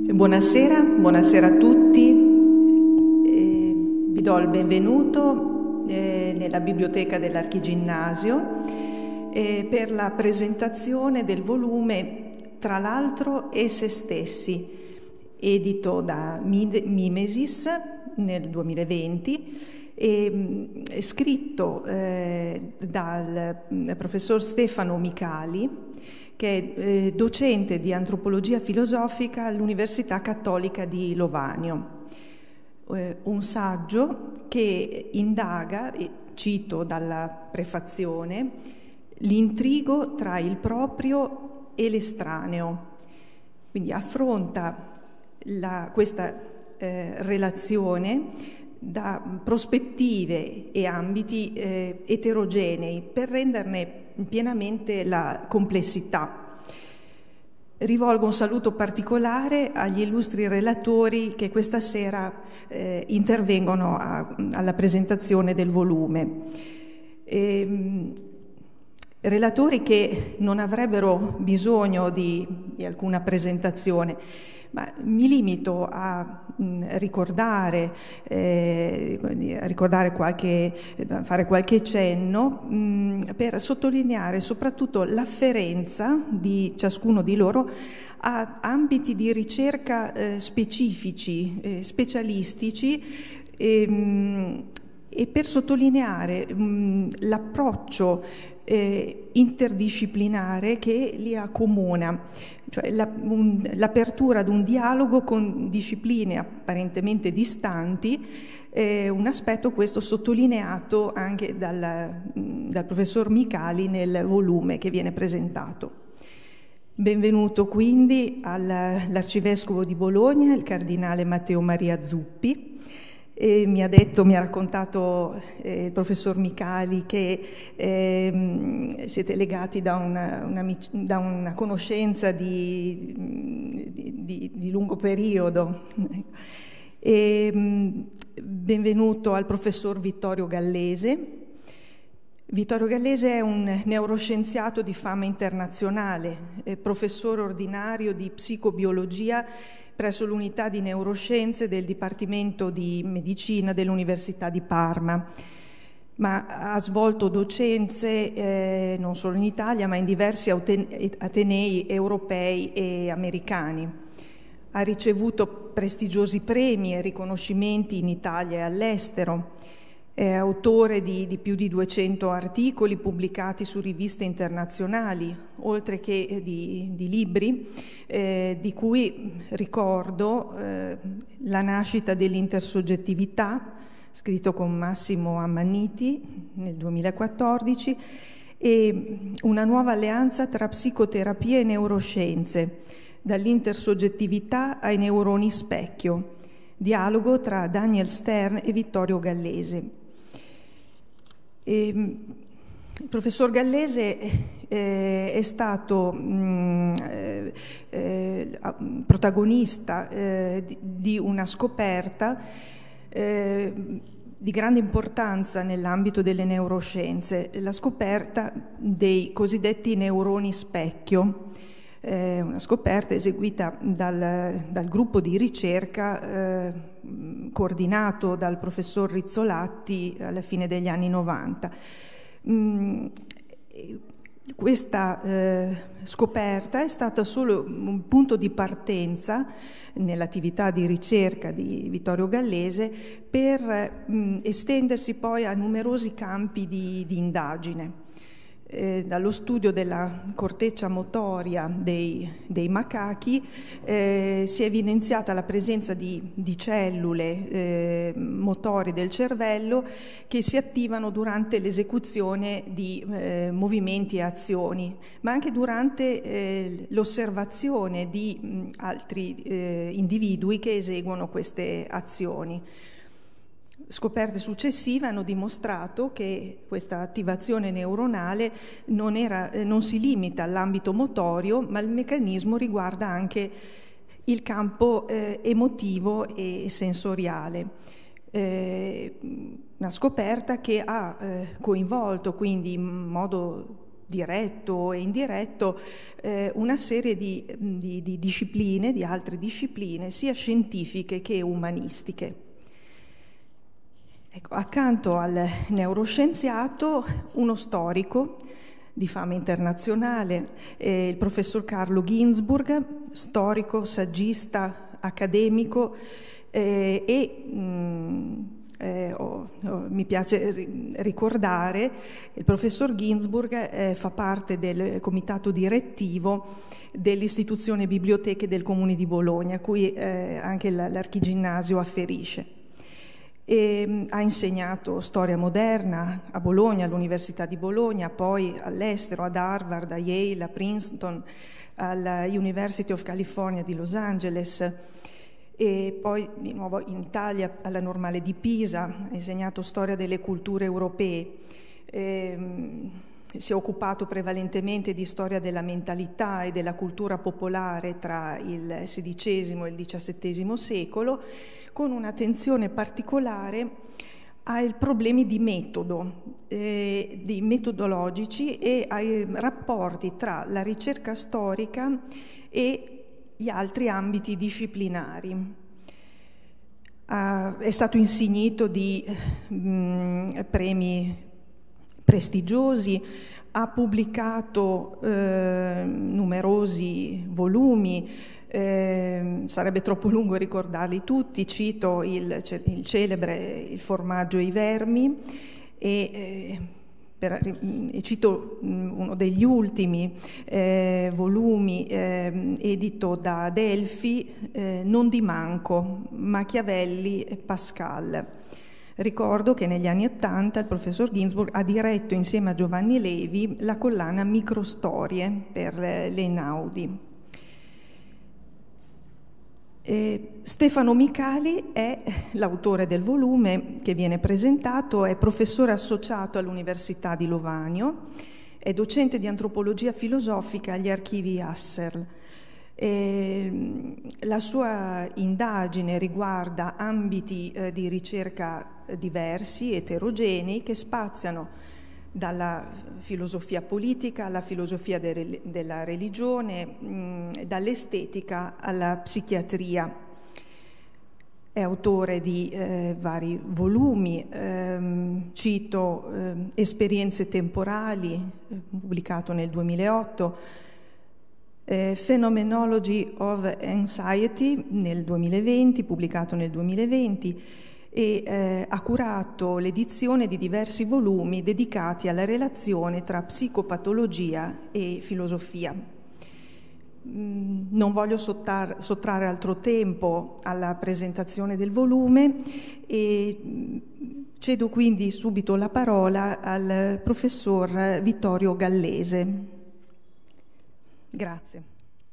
Buonasera a tutti. Vi do il benvenuto nella biblioteca dell'Archiginnasio per la presentazione del volume Tra l'altro e se stessi, edito da Mimesis nel 2020 e scritto dal professor Stefano Micali, che è docente di antropologia filosofica all'Università Cattolica di Lovanio. Un saggio che indaga, cito dalla prefazione, l'intrigo tra il proprio e l'estraneo. Quindi affronta questa relazione da prospettive e ambiti eterogenei per renderne pienamente la complessità. Rivolgo un saluto particolare agli illustri relatori che questa sera intervengono alla presentazione del volume. Relatori che non avrebbero bisogno di alcuna presentazione, ma mi limito a fare qualche cenno per sottolineare soprattutto l'afferenza di ciascuno di loro a ambiti di ricerca specifici, specialistici e per sottolineare l'approccio interdisciplinare che li accomuna, cioè l'apertura ad un dialogo con discipline apparentemente distanti, un aspetto questo sottolineato anche dal professor Micali nel volume che viene presentato. Benvenuto quindi all'Arcivescovo di Bologna, il Cardinale Matteo Maria Zuppi. Mi ha raccontato il professor Micali che siete legati da una conoscenza di lungo periodo. Benvenuto al professor Vittorio Gallese. Vittorio Gallese è un neuroscienziato di fama internazionale, professore ordinario di psicobiologia presso l'unità di neuroscienze del Dipartimento di Medicina dell'Università di Parma, ma ha svolto docenze non solo in Italia, ma in diversi atenei europei e americani. Ha ricevuto prestigiosi premi e riconoscimenti in Italia e all'estero. È autore di più di 200 articoli pubblicati su riviste internazionali, oltre che di libri, di cui ricordo La nascita dell'intersoggettività, scritto con Massimo Ammanniti nel 2014, e Una nuova alleanza tra psicoterapia e neuroscienze, dall'intersoggettività ai neuroni specchio, dialogo tra Daniel Stern e Vittorio Gallese. Il professor Gallese è stato protagonista di una scoperta di grande importanza nell'ambito delle neuroscienze, la scoperta dei cosiddetti neuroni specchio. Una scoperta eseguita dal gruppo di ricerca coordinato dal professor Rizzolatti alla fine degli anni 90. Questa scoperta è stata solo un punto di partenza nell'attività di ricerca di Vittorio Gallese per estendersi poi a numerosi campi di indagine. Dallo studio della corteccia motoria dei macachi si è evidenziata la presenza di cellule motori del cervello che si attivano durante l'esecuzione di movimenti e azioni, ma anche durante l'osservazione di altri individui che eseguono queste azioni. Scoperte successive hanno dimostrato che questa attivazione neuronale non si limita all'ambito motorio, ma il meccanismo riguarda anche il campo emotivo e sensoriale. Una scoperta che ha coinvolto quindi in modo diretto e indiretto, una serie di discipline, di altre discipline, sia scientifiche che umanistiche. Ecco, accanto al neuroscienziato, uno storico di fama internazionale, il professor Carlo Ginzburg, storico, saggista, accademico, mi piace ricordare, il professor Ginzburg fa parte del comitato direttivo dell'istituzione Biblioteche del Comune di Bologna, a cui anche l'Archiginnasio afferisce. Ha insegnato storia moderna a Bologna, all'Università di Bologna, poi all'estero, ad Harvard, a Yale, a Princeton, alla University of California di Los Angeles, e poi di nuovo in Italia alla Normale di Pisa, ha insegnato storia delle culture europee, si è occupato prevalentemente di storia della mentalità e della cultura popolare tra il XVI e il XVII secolo, con un'attenzione particolare ai problemi di metodo, di metodologici, e ai rapporti tra la ricerca storica e gli altri ambiti disciplinari. È stato insignito di premi prestigiosi, ha pubblicato numerosi volumi, sarebbe troppo lungo ricordarli tutti, cito il celebre Il formaggio e i vermi, e cito uno degli ultimi volumi edito da Adelphi, Non di Manco, Machiavelli e Pascal. Ricordo che negli anni '80 il professor Ginzburg ha diretto insieme a Giovanni Levi la collana Microstorie per l'Einaudi. Stefano Micali è l'autore del volume che viene presentato, è professore associato all'Università di Lovanio, è docente di antropologia filosofica agli archivi Husserl. La sua indagine riguarda ambiti di ricerca diversi, eterogenei, che spaziano dalla filosofia politica alla filosofia della religione, dall'estetica alla psichiatria. È autore di vari volumi, cito Esperienze temporali, pubblicato nel 2008, Phenomenology of Anxiety nel 2020, pubblicato nel 2020, e ha curato l'edizione di diversi volumi dedicati alla relazione tra psicopatologia e filosofia. Non voglio sottrarre altro tempo alla presentazione del volume e cedo quindi subito la parola al professor Vittorio Gallese. Grazie.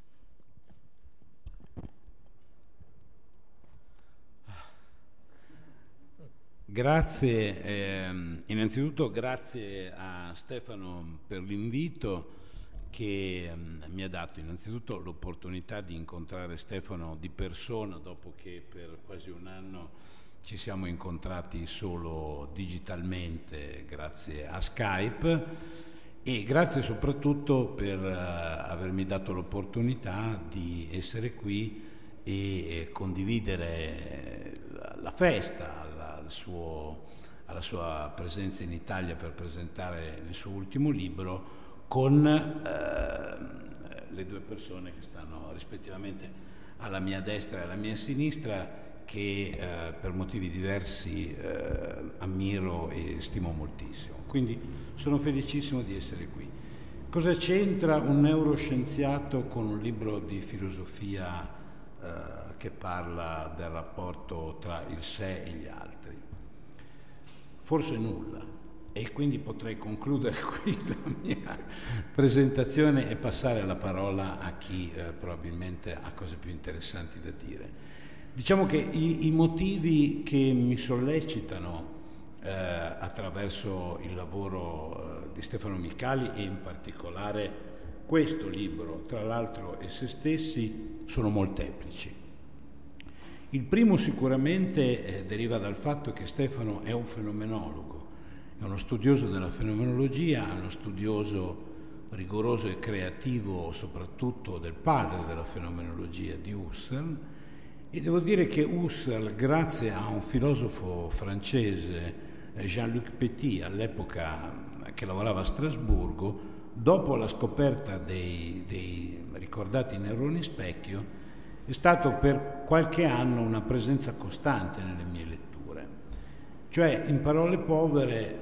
Grazie, innanzitutto grazie a Stefano per l'invito che mi ha dato innanzitutto l'opportunità di incontrare Stefano di persona dopo che per quasi un anno ci siamo incontrati solo digitalmente grazie a Skype, e grazie soprattutto per avermi dato l'opportunità di essere qui e condividere la festa alla sua presenza in Italia per presentare il suo ultimo libro con le due persone che stanno rispettivamente alla mia destra e alla mia sinistra, che per motivi diversi ammiro e stimo moltissimo. Quindi sono felicissimo di essere qui. Cosa c'entra un neuroscienziato con un libro di filosofia che parla del rapporto tra il sé e gli altri? Forse nulla, e quindi potrei concludere qui la mia presentazione e passare la parola a chi probabilmente ha cose più interessanti da dire. Diciamo che i motivi che mi sollecitano attraverso il lavoro di Stefano Micali, e in particolare questo libro, tra l'altro e se stessi, sono molteplici. Il primo sicuramente deriva dal fatto che Stefano è un fenomenologo, è uno studioso della fenomenologia, è uno studioso rigoroso e creativo soprattutto del padre della fenomenologia, di Husserl, e devo dire che Husserl, grazie a un filosofo francese, Jean-Luc Petit, all'epoca che lavorava a Strasburgo, dopo la scoperta dei ricordati neuroni specchio, è stato per qualche anno una presenza costante nelle mie letture. Cioè, in parole povere,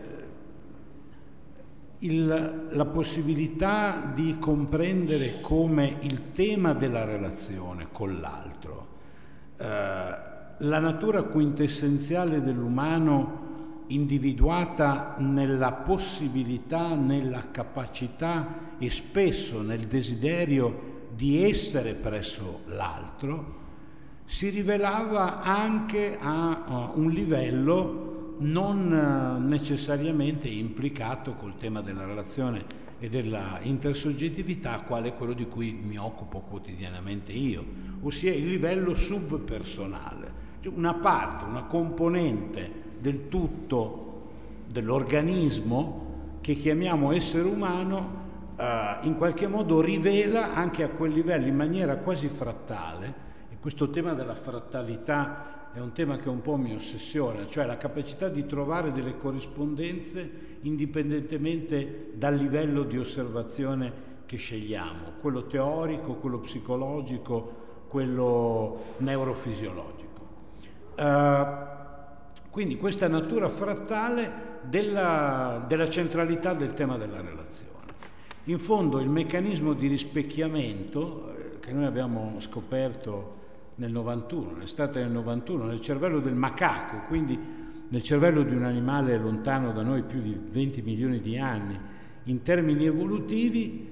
la possibilità di comprendere come il tema della relazione con l'altro, la natura quintessenziale dell'umano individuata nella possibilità, nella capacità e spesso nel desiderio di essere presso l'altro, si rivelava anche a un livello non necessariamente implicato col tema della relazione e della intersoggettività, quale quello di cui mi occupo quotidianamente io, ossia il livello subpersonale, cioè una parte, una componente del tutto dell'organismo che chiamiamo essere umano, in qualche modo rivela anche a quel livello in maniera quasi frattale, e questo tema della frattalità è un tema che un po' mi ossessiona, cioè la capacità di trovare delle corrispondenze indipendentemente dal livello di osservazione che scegliamo, quello teorico, quello psicologico, quello neurofisiologico. Quindi questa natura frattale della centralità del tema della relazione. In fondo il meccanismo di rispecchiamento che noi abbiamo scoperto nel 91, l'estate del 91, nel cervello del macaco, quindi nel cervello di un animale lontano da noi più di 20 milioni di anni, in termini evolutivi,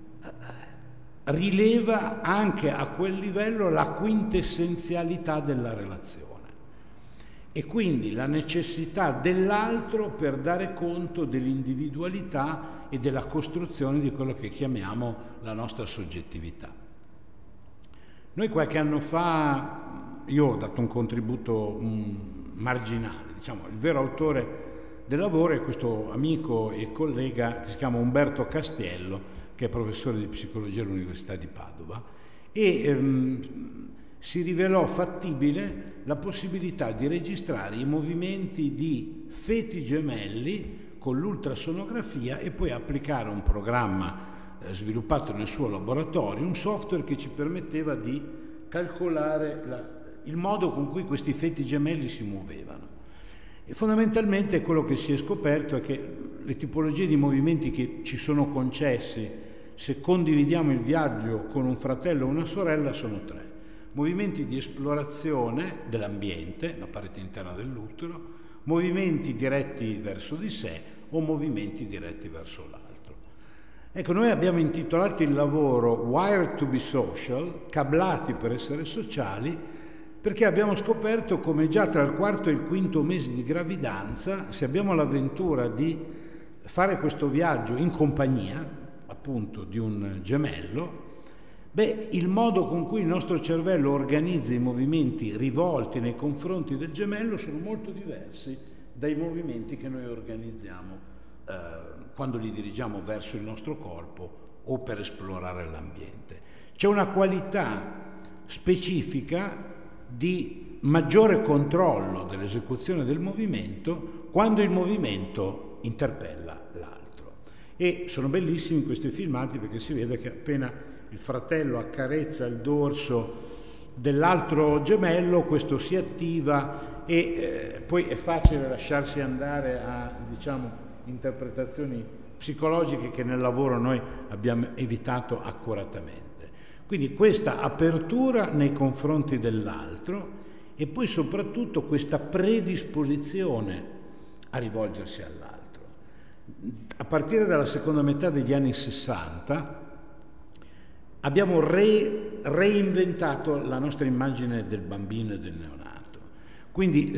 rileva anche a quel livello la quintessenzialità della relazione e quindi la necessità dell'altro per dare conto dell'individualità e della costruzione di quello che chiamiamo la nostra soggettività. Noi qualche anno fa, io ho dato un contributo marginale, diciamo, il vero autore del lavoro è questo amico e collega che si chiama Umberto Castiello, che è professore di psicologia all'Università di Padova, e si rivelò fattibile la possibilità di registrare i movimenti di feti gemelli con l'ultrasonografia e poi applicare un programma sviluppato nel suo laboratorio, un software che ci permetteva di calcolare il modo con cui questi feti gemelli si muovevano. E fondamentalmente quello che si è scoperto è che le tipologie di movimenti che ci sono concessi se condividiamo il viaggio con un fratello o una sorella sono tre: movimenti di esplorazione dell'ambiente, la parete interna dell'utero, movimenti diretti verso di sé o movimenti diretti verso l'altro. Ecco, noi abbiamo intitolato il lavoro Wired to be Social, cablati per essere sociali, perché abbiamo scoperto come già tra il quarto e il quinto mese di gravidanza, se abbiamo l'avventura di fare questo viaggio in compagnia, appunto, di un gemello, il modo con cui il nostro cervello organizza i movimenti rivolti nei confronti del gemello sono molto diversi dai movimenti che noi organizziamo quando li dirigiamo verso il nostro corpo o per esplorare l'ambiente. C'è una qualità specifica di maggiore controllo dell'esecuzione del movimento quando il movimento interpella l'altro. E sono bellissimi questi filmati perché si vede che appena il fratello accarezza il dorso dell'altro gemello, questo si attiva e poi è facile lasciarsi andare a, diciamo, interpretazioni psicologiche che nel lavoro noi abbiamo evitato accuratamente. Quindi questa apertura nei confronti dell'altro e poi soprattutto questa predisposizione a rivolgersi all'altro. A partire dalla seconda metà degli anni 60 abbiamo reinventato la nostra immagine del bambino e del neonato. Quindi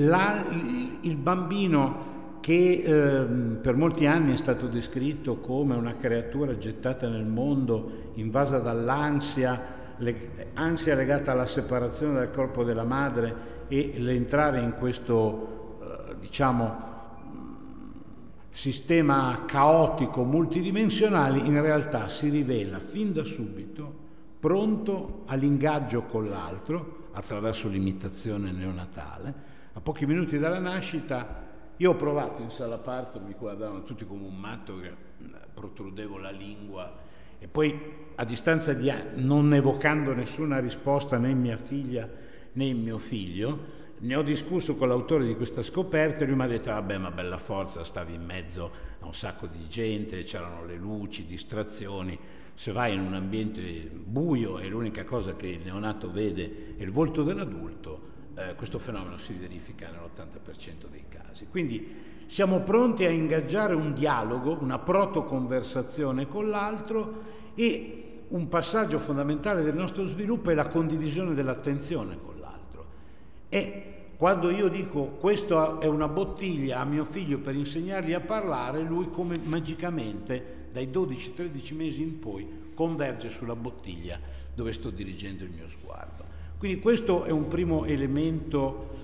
il bambino che per molti anni è stato descritto come una creatura gettata nel mondo, invasa dall'ansia, ansia legata alla separazione dal corpo della madre e l'entrare in questo, diciamo, sistema caotico multidimensionale, in realtà si rivela fin da subito pronto all'ingaggio con l'altro attraverso l'imitazione neonatale. A pochi minuti dalla nascita io ho provato in sala parto, mi guardavano tutti come un matto che protrudevo la lingua, e poi a distanza di anni, non evocando nessuna risposta né in mia figlia né in mio figlio, ne ho discusso con l'autore di questa scoperta e lui mi ha detto: vabbè, ma bella forza, stavi in mezzo a un sacco di gente, c'erano le luci, distrazioni, se vai in un ambiente buio e l'unica cosa che il neonato vede è il volto dell'adulto, questo fenomeno si verifica nell'80% dei casi. Quindi siamo pronti a ingaggiare un dialogo, una protoconversazione con l'altro, e un passaggio fondamentale del nostro sviluppo è la condivisione dell'attenzione con l'altro. E quando io dico questa è una bottiglia a mio figlio per insegnargli a parlare, lui come magicamente dai 12-13 mesi in poi converge sulla bottiglia dove sto dirigendo il mio sguardo. Quindi questo è un primo elemento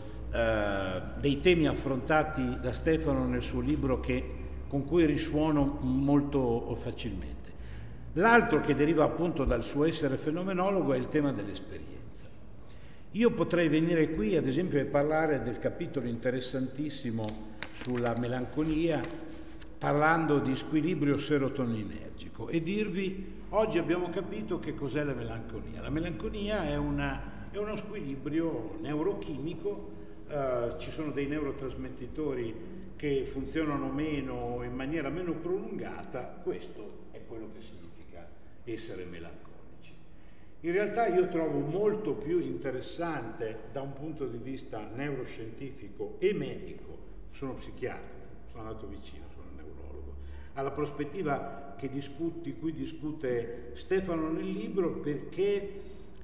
dei temi affrontati da Stefano nel suo libro con cui risuono molto facilmente. L'altro, che deriva appunto dal suo essere fenomenologo, è il tema dell'esperienza. Io potrei venire qui ad esempio e parlare del capitolo interessantissimo sulla melanconia, parlando di squilibrio serotoninergico, e dirvi: oggi abbiamo capito che cos'è la melanconia. La melanconia è uno squilibrio neurochimico, ci sono dei neurotrasmettitori che funzionano meno, in maniera meno prolungata. Questo è quello che significa essere melanconici. In realtà io trovo molto più interessante da un punto di vista neuroscientifico e medico, sono psichiatra, sono andato vicino, sono neurologo, alla prospettiva di cui discute Stefano nel libro, perché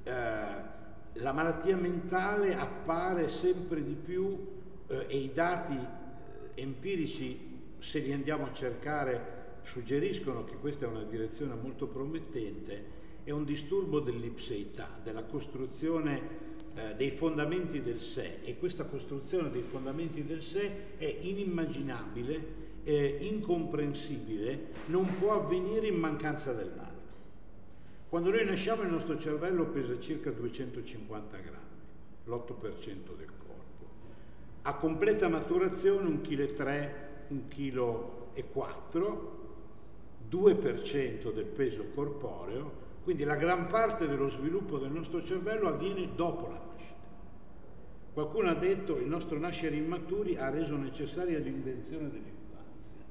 la malattia mentale appare sempre di più e i dati empirici, se li andiamo a cercare, suggeriscono che questa è una direzione molto promettente. È un disturbo dell'ipseità, della costruzione dei fondamenti del sé, e questa costruzione dei fondamenti del sé è inimmaginabile, incomprensibile, non può avvenire in mancanza dell'altro. Quando noi nasciamo il nostro cervello pesa circa 250 grammi, l'8% del corpo. A completa maturazione 1,3 kg, 1,4 kg, 2% del peso corporeo, quindi la gran parte dello sviluppo del nostro cervello avviene dopo la nascita. Qualcuno ha detto che il nostro nascere immaturi ha reso necessaria l'invenzione dell'infanzia.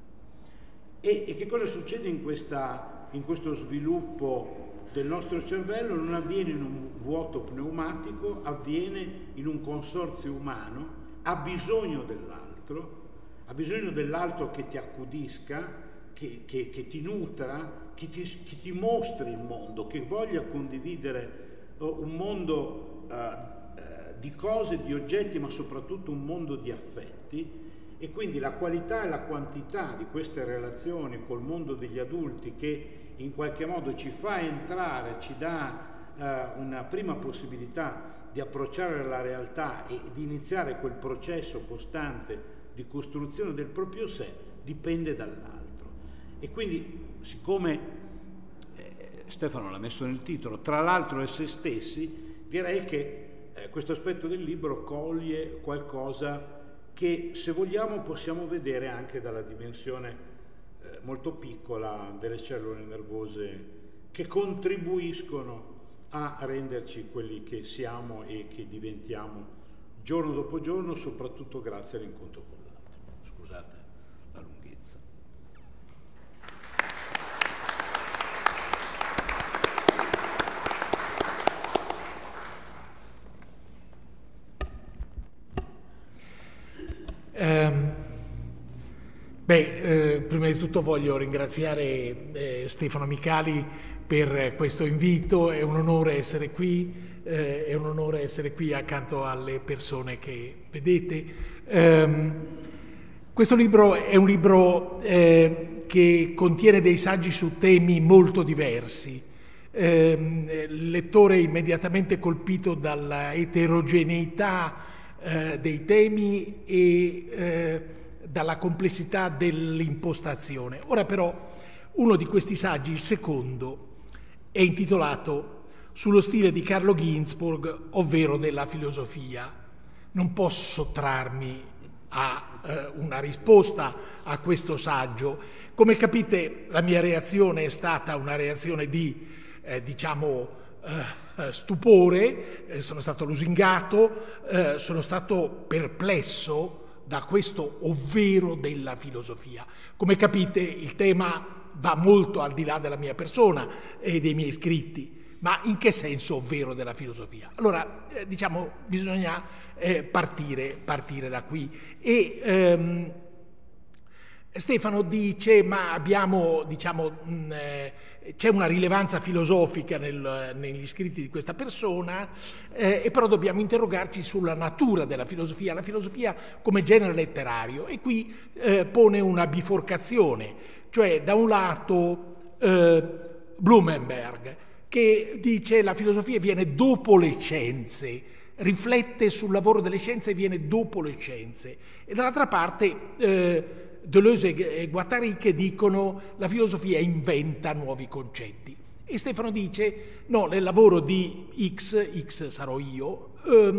E che cosa succede in questo sviluppo del nostro cervello? Non avviene in un vuoto pneumatico, avviene in un consorzio umano, ha bisogno dell'altro che ti accudisca, che ti nutra, che ti mostri il mondo, che voglia condividere un mondo di cose, di oggetti, ma soprattutto un mondo di affetti. E quindi la qualità e la quantità di queste relazioni col mondo degli adulti, che in qualche modo ci fa entrare, ci dà una prima possibilità di approcciare la realtà e di iniziare quel processo costante di costruzione del proprio sé, dipende dall'altro. E quindi, siccome Stefano l'ha messo nel titolo, tra l'altro e se stessi, direi che questo aspetto del libro coglie qualcosa che, se vogliamo, possiamo vedere anche dalla dimensione molto piccola delle cellule nervose che contribuiscono a renderci quelli che siamo e che diventiamo giorno dopo giorno, soprattutto grazie all'incontro con l'altro. Scusate la lunghezza. Prima di tutto voglio ringraziare Stefano Micali per questo invito. È un onore essere qui, accanto alle persone che vedete. Questo libro è un libro che contiene dei saggi su temi molto diversi. Il lettore è immediatamente colpito dalla eterogeneità dei temi e dalla complessità dell'impostazione. Ora però uno di questi saggi, il secondo, è intitolato Sullo stile di Carlo Ginzburg, ovvero della filosofia. Non posso sottrarmi a una risposta a questo saggio. Come capite, la mia reazione è stata una reazione di, stupore, sono stato lusingato, sono stato perplesso da questo ovvero della filosofia. Come capite, il tema va molto al di là della mia persona e dei miei scritti. Ma in che senso ovvero della filosofia? Allora, bisogna partire da qui. E Stefano dice, ma abbiamo, c'è una rilevanza filosofica negli scritti di questa persona, e però dobbiamo interrogarci sulla natura della filosofia, la filosofia come genere letterario. E qui pone una biforcazione, cioè da un lato Blumenberg, che dice la filosofia viene dopo le scienze, riflette sul lavoro delle scienze e viene dopo le scienze. E dall'altra parte Deleuze e Guattari che dicono la filosofia inventa nuovi concetti. E Stefano dice no, nel lavoro di X sarò io,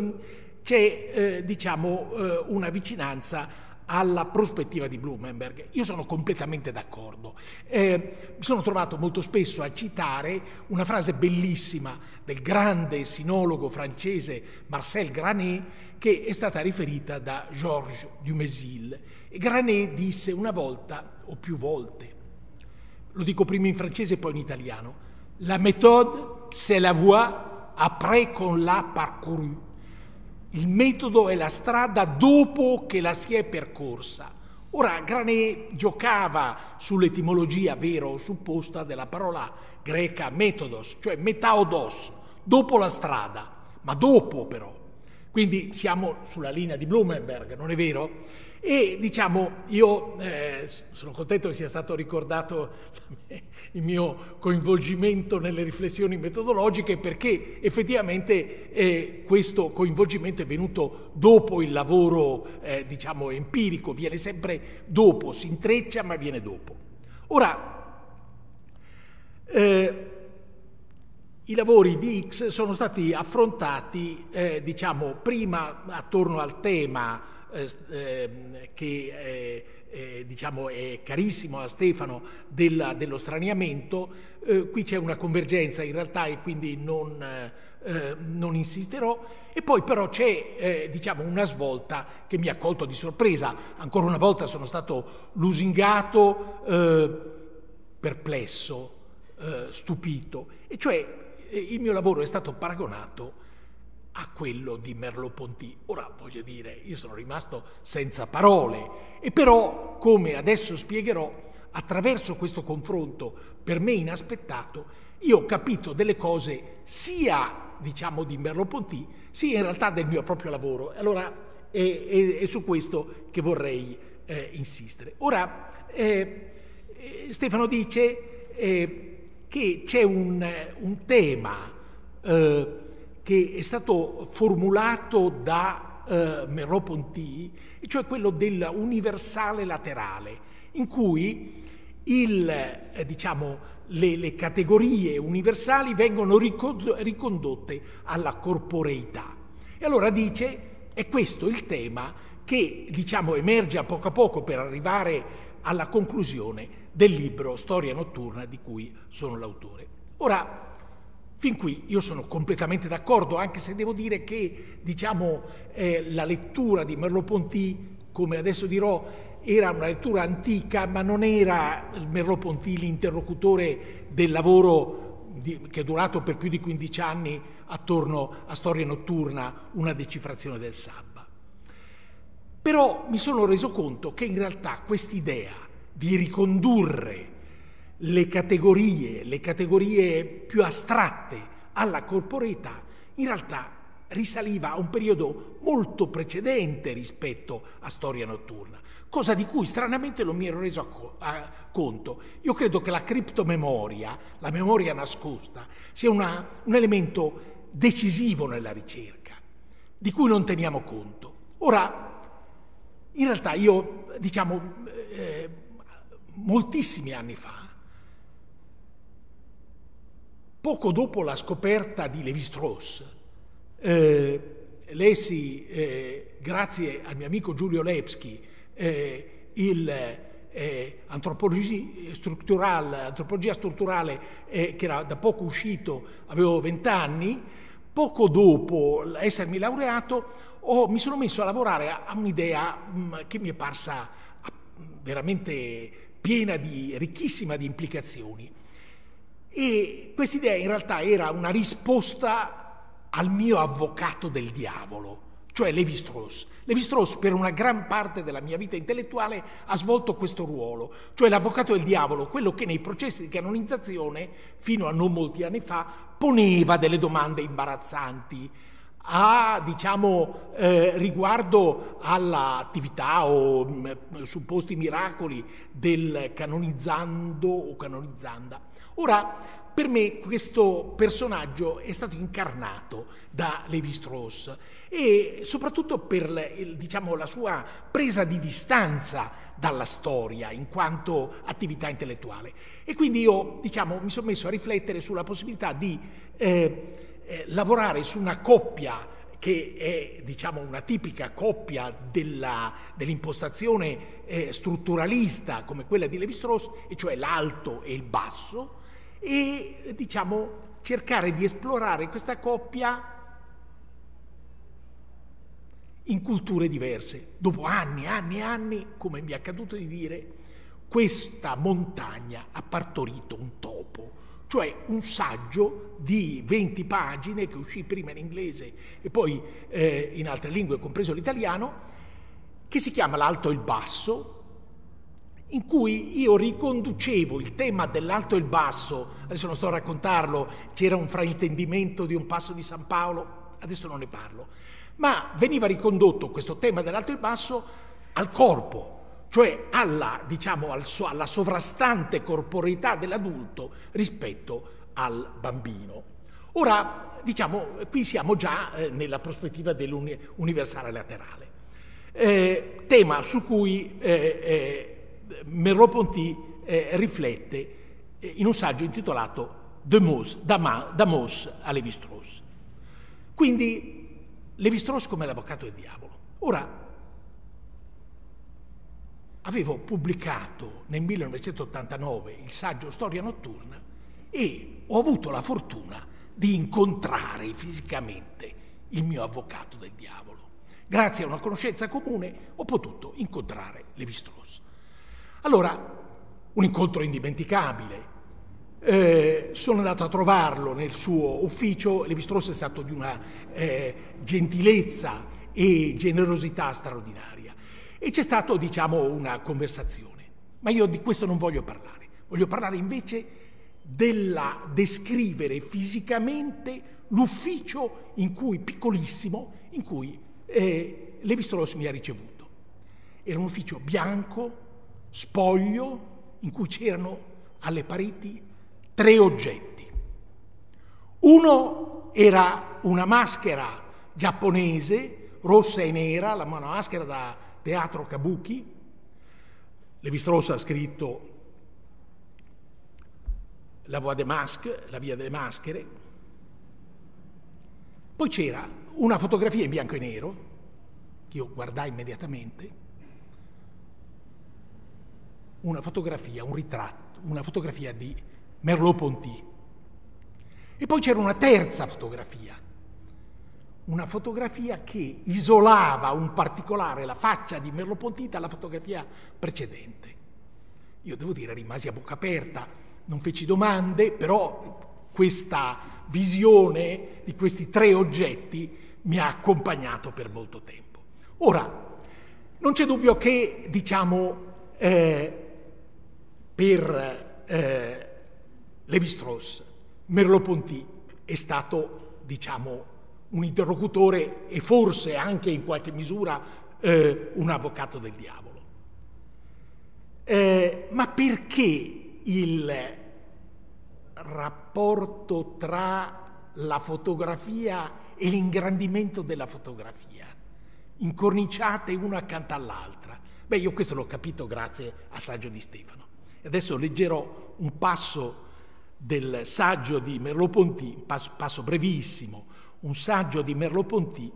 c'è una vicinanza alla prospettiva di Blumenberg. Io sono completamente d'accordo. Mi sono trovato molto spesso a citare una frase bellissima del grande sinologo francese Marcel Granet, che è stata riferita da Georges Dumézil. E Granet disse una volta, o più volte, lo dico prima in francese e poi in italiano, la méthode c'est la voie après qu'on l'a parcourue. Il metodo è la strada dopo che la si è percorsa. Ora, Granet giocava sull'etimologia vera o supposta della parola greca metodos, cioè metaodos, dopo la strada, ma dopo però. Quindi siamo sulla linea di Blumenberg, non è vero? E io sono contento che sia stato ricordato il mio coinvolgimento nelle riflessioni metodologiche, perché effettivamente questo coinvolgimento è venuto dopo il lavoro empirico, viene sempre dopo, si intreccia ma viene dopo. Ora, i lavori di X sono stati affrontati prima attorno al tema che è carissimo a Stefano dello straniamento. Qui c'è una convergenza in realtà e quindi non insisterò. E poi però c'è una svolta che mi ha colto di sorpresa. Ancora una volta sono stato lusingato, perplesso, stupito, e cioè il mio lavoro è stato paragonato a quello di Merleau-Ponty. Ora, voglio dire, io sono rimasto senza parole, e però, come adesso spiegherò, attraverso questo confronto per me inaspettato, io ho capito delle cose sia, di Merleau-Ponty, sia in realtà del mio proprio lavoro. Allora, è su questo che vorrei insistere. Ora, Stefano dice che c'è un tema che è stato formulato da Merleau-Ponty, e cioè quello dell'universale laterale, in cui le categorie universali vengono ricondotte alla corporeità. E allora dice, è questo il tema che emerge a poco per arrivare alla conclusione del libro Storia notturna di cui sono l'autore. Ora, fin qui io sono completamente d'accordo, anche se devo dire che la lettura di Merleau-Ponty, come adesso dirò, era una lettura antica, ma non era il Merleau-Ponty l'interlocutore del lavoro che è durato per più di 15 anni attorno a Storia notturna, una decifrazione del Sabba. Però mi sono reso conto che in realtà quest'idea di ricondurre le categorie più astratte alla corporeità, in realtà risaliva a un periodo molto precedente rispetto a Storia notturna, cosa di cui stranamente non mi ero reso conto. Io credo che la criptomemoria, la memoria nascosta, sia un elemento decisivo nella ricerca, di cui non teniamo conto. Ora, in realtà io moltissimi anni fa, poco dopo la scoperta di Lévi-Strauss, lessi, grazie al mio amico Giulio Lepsky, antropologia strutturale, che era da poco uscito, avevo 20 anni. Poco dopo essermi laureato mi sono messo a lavorare a un'idea che mi è parsa veramente ricchissima di implicazioni. E quest'idea in realtà era una risposta al mio avvocato del diavolo, cioè Lévi-Strauss. Lévi-Strauss per una gran parte della mia vita intellettuale ha svolto questo ruolo, cioè l'avvocato del diavolo, quello che nei processi di canonizzazione, fino a non molti anni fa, poneva delle domande imbarazzanti riguardo all'attività o supposti miracoli del canonizzando o canonizzanda. Ora, per me questo personaggio è stato incarnato da Lévi-Strauss e soprattutto per la sua presa di distanza dalla storia in quanto attività intellettuale. E quindi io mi sono messo a riflettere sulla possibilità di lavorare su una coppia che è una tipica coppia dell'impostazione strutturalista come quella di Lévi-Strauss, e cioè l'alto e il basso, e cercare di esplorare questa coppia in culture diverse. Dopo anni e anni, come mi è accaduto di dire, questa montagna ha partorito un topo, cioè un saggio di 20 pagine che uscì prima in inglese e poi in altre lingue, compreso l'italiano, che si chiama L'alto e il basso, in cui io riconducevo il tema dell'alto e il basso. Adesso non sto a raccontarlo, c'era un fraintendimento di un passo di San Paolo, adesso non ne parlo, ma veniva ricondotto questo tema dell'alto e il basso al corpo, cioè alla sovrastante corporeità dell'adulto rispetto al bambino. Ora, qui siamo già nella prospettiva dell'universale laterale, tema su cui Merleau-Ponty riflette in un saggio intitolato Da Mauss a Lévi-Strauss. Quindi Lévi-Strauss come l'avvocato del diavolo. Ora, avevo pubblicato nel 1989 il saggio Storia notturna e ho avuto la fortuna di incontrare fisicamente il mio avvocato del diavolo. Grazie a una conoscenza comune ho potuto incontrare Lévi-Strauss. Allora, un incontro indimenticabile. Sono andato a trovarlo nel suo ufficio. Lévi-Strauss è stato di una gentilezza e generosità straordinaria e c'è stata una conversazione, ma io di questo non voglio parlare invece della descrivere fisicamente l'ufficio piccolissimo in cui Lévi-Strauss mi ha ricevuto. Era un ufficio bianco, spoglio, in cui c'erano alle pareti 3 oggetti. Uno era una maschera giapponese, rossa e nera, la maschera da teatro kabuki. Lévi-Strauss ha scritto La Voie des Masques, la via delle maschere. Poi c'era una fotografia in bianco e nero, che io guardai immediatamente, una fotografia, un ritratto, una fotografia di Merleau-Ponty. E poi c'era una terza fotografia, una fotografia che isolava un particolare, la faccia di Merleau-Ponty, dalla fotografia precedente. Io devo dire, rimasi a bocca aperta, non feci domande, però questa visione di questi 3 oggetti mi ha accompagnato per molto tempo. Ora, non c'è dubbio che, per Lévi-Strauss, Merleau-Ponty è stato, un interlocutore e forse anche in qualche misura un avvocato del diavolo. Ma perché il rapporto tra la fotografia e l'ingrandimento della fotografia, incorniciate una accanto all'altra, Beh, io questo l'ho capito grazie al saggio di Stefano. E adesso leggerò un passo del saggio di Merleau-Ponty, un passo brevissimo, un saggio di Merleau-Ponty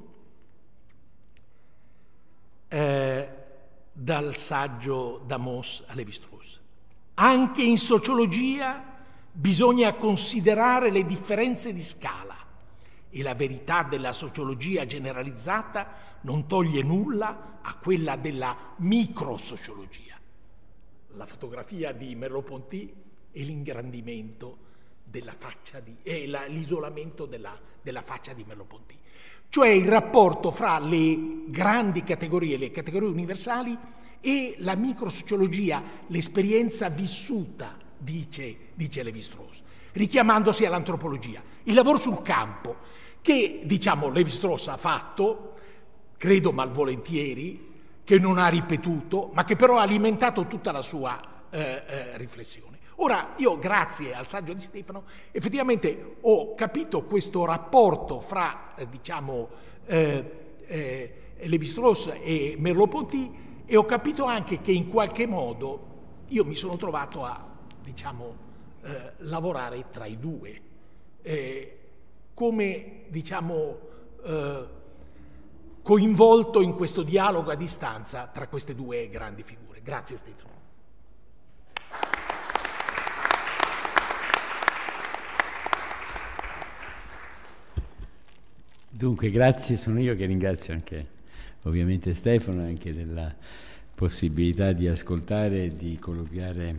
dal saggio d'Amos a Lévi-Strauss. Anche in sociologia bisogna considerare le differenze di scala e la verità della sociologia generalizzata non toglie nulla a quella della microsociologia. La fotografia di Merleau-Ponty è l'ingrandimento della faccia l'isolamento della faccia di Merleau-Ponty, cioè il rapporto fra le grandi categorie, le categorie universali e la microsociologia, l'esperienza vissuta, dice Lévi-Strauss, richiamandosi all'antropologia. Il lavoro sul campo che, diciamo, Lévi-Strauss ha fatto, credo malvolentieri, che non ha ripetuto, ma che però ha alimentato tutta la sua riflessione. Ora, io, grazie al saggio di Stefano, effettivamente ho capito questo rapporto fra, Lévi-Strauss e Merleau-Ponty, e ho capito anche che in qualche modo io mi sono trovato a, lavorare tra i due, come, coinvolto in questo dialogo a distanza tra queste due grandi figure. Grazie Stefano. Dunque, grazie, sono io che ringrazio anche ovviamente Stefano, anche della possibilità di ascoltare e di colloquiare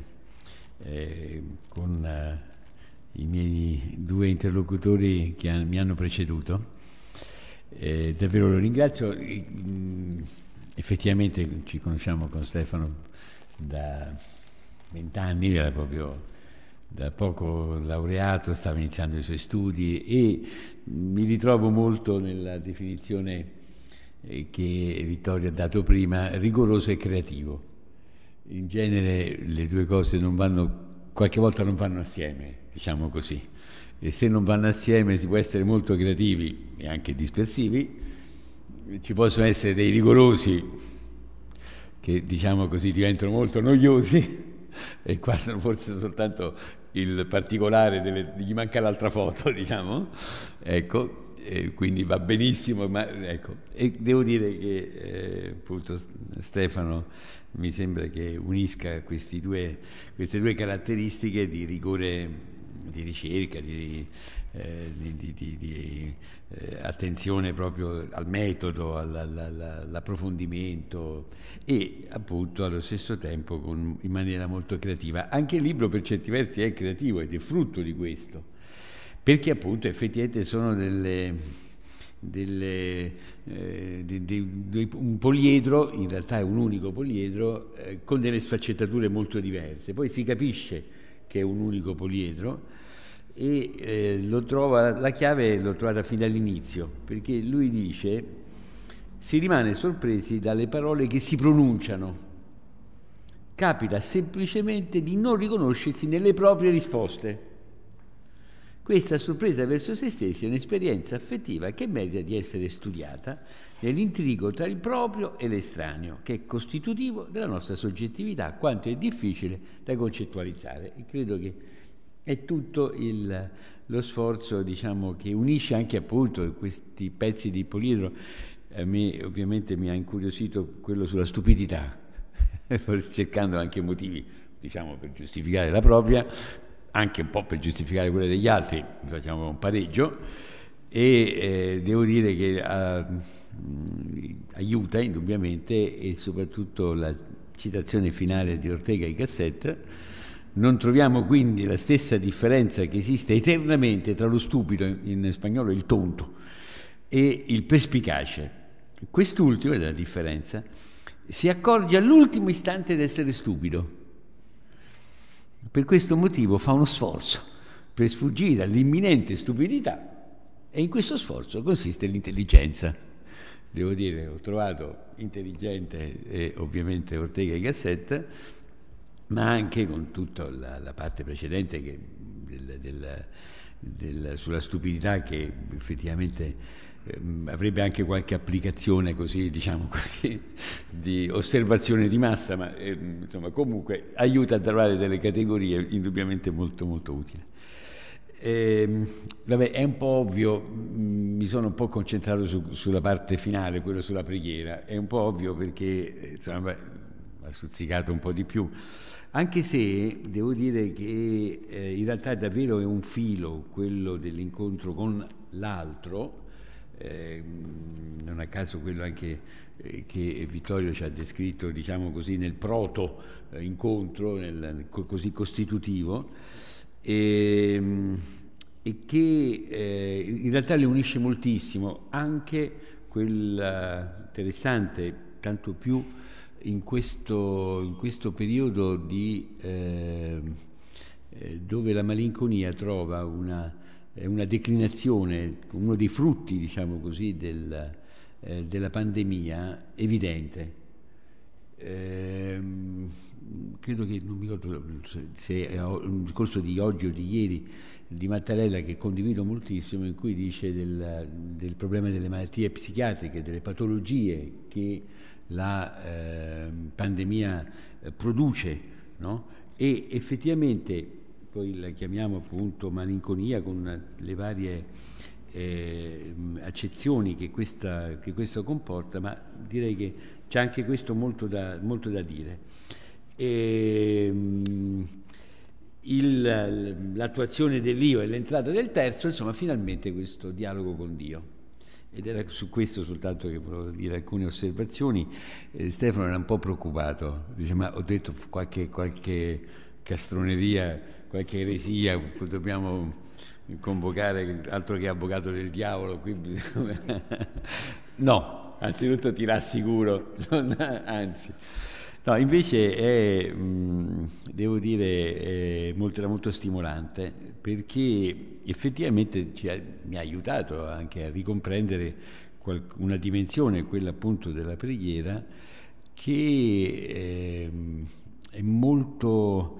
con i miei due interlocutori che mi hanno preceduto. Davvero lo ringrazio. Effettivamente ci conosciamo con Stefano da 20 anni, era proprio da poco laureato, stava iniziando i suoi studi e mi ritrovo molto nella definizione che Vittorio ha dato prima, rigoroso e creativo. In genere le due cose qualche volta non vanno assieme, diciamo così, e se non vanno assieme si può essere molto creativi e anche dispersivi, ci possono essere dei rigorosi che, diciamo così, diventano molto noiosi e guardano forse soltanto il particolare, gli manca l'altra foto, diciamo, ecco, quindi va benissimo, ma ecco, e devo dire che appunto Stefano mi sembra che unisca queste due caratteristiche di rigore di ricerca, di attenzione proprio al metodo, all'approfondimento e appunto allo stesso tempo in maniera molto creativa. Anche il libro per certi versi è creativo ed è frutto di questo, perché appunto effettivamente sono un poliedro, in realtà è un unico poliedro con delle sfaccettature molto diverse. Poi si capisce che è un unico poliedro e la chiave l'ho trovata fin dall'inizio, perché lui dice: si rimane sorpresi dalle parole che si pronunciano, capita semplicemente di non riconoscersi nelle proprie risposte. Questa sorpresa verso se stessi è un'esperienza affettiva che merita di essere studiata nell'intrigo tra il proprio e l'estraneo, che è costitutivo della nostra soggettività, quanto è difficile da concettualizzare. E credo che è tutto lo sforzo, diciamo, che unisce anche appunto questi pezzi di poliedro. A me ovviamente mi ha incuriosito quello sulla stupidità, cercando anche motivi, diciamo, per giustificare la propria, anche un po' per giustificare quelle degli altri, facciamo un pareggio, e devo dire che aiuta indubbiamente, e soprattutto la citazione finale di Ortega y Gasset. Non troviamo quindi la stessa differenza che esiste eternamente tra lo stupido, in spagnolo il tonto, e il perspicace. Quest'ultimo, è la differenza, si accorge all'ultimo istante di essere stupido. Per questo motivo fa uno sforzo per sfuggire all'imminente stupidità, e in questo sforzo consiste l'intelligenza. Devo dire, ho trovato intelligente ovviamente Ortega y Gasset, ma anche con tutta la parte precedente sulla stupidità, che effettivamente avrebbe anche qualche applicazione così, diciamo così, di osservazione di massa, ma insomma comunque aiuta a trovare delle categorie indubbiamente molto molto utili. Vabbè, è un po' ovvio, mi sono un po' concentrato sulla parte finale, quello sulla preghiera, è un po' ovvio perché insomma, ha stuzzicato un po' di più, anche se devo dire che in realtà davvero è un filo quello dell'incontro con l'altro, non a caso quello anche che Vittorio ci ha descritto, diciamo così, nel proto incontro, così costitutivo, e che in realtà le unisce moltissimo, anche quel interessante, tanto più in questo periodo dove la malinconia trova una declinazione, uno dei frutti, diciamo così, della pandemia evidente. Credo che, non mi ricordo se è un discorso di oggi o di ieri, di Mattarella, che condivido moltissimo, in cui dice del problema delle malattie psichiatriche, delle patologie che la pandemia produce, no? E effettivamente poi la chiamiamo appunto malinconia con le varie accezioni che questo comporta, ma direi che c'è anche questo molto da dire. L'attuazione dell'io e l'entrata del terzo, insomma, finalmente questo dialogo con Dio. Ed era su questo soltanto che volevo dire alcune osservazioni. Stefano era un po' preoccupato, dice: ma ho detto qualche castroneria, qualche eresia, dobbiamo convocare altro che avvocato del diavolo qui. No, anzitutto ti rassicuro, anzi. No, invece devo dire, era molto stimolante, perché effettivamente mi ha aiutato anche a ricomprendere una dimensione, quella appunto della preghiera, che è molto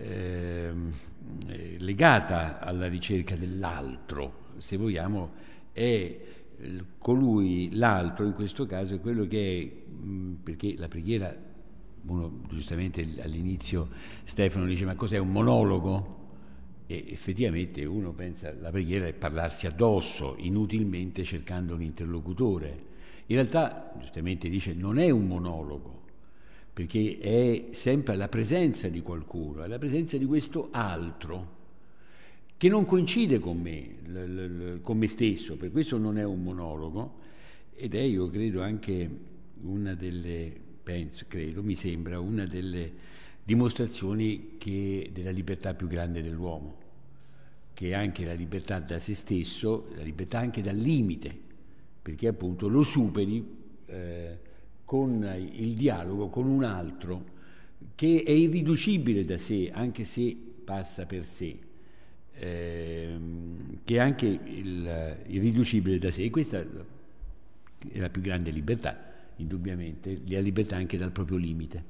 legata alla ricerca dell'altro, se vogliamo, è colui, l'altro in questo caso è quello che è, perché la preghiera, uno giustamente all'inizio Stefano dice: ma cos'è, un monologo? E effettivamente uno pensa la preghiera è parlarsi addosso inutilmente cercando un interlocutore. In realtà giustamente dice non è un monologo, perché è sempre la presenza di qualcuno, è la presenza di questo altro che non coincide con me stesso, per questo non è un monologo, ed è, io credo, anche una delle, mi sembra una delle dimostrazioni della libertà più grande dell'uomo, che è anche la libertà da se stesso, la libertà anche dal limite, perché appunto lo superi con il dialogo con un altro che è irriducibile da sé, anche se passa per sé, che è anche irriducibile da sé. Questa è la più grande libertà, indubbiamente, la libertà anche dal proprio limite.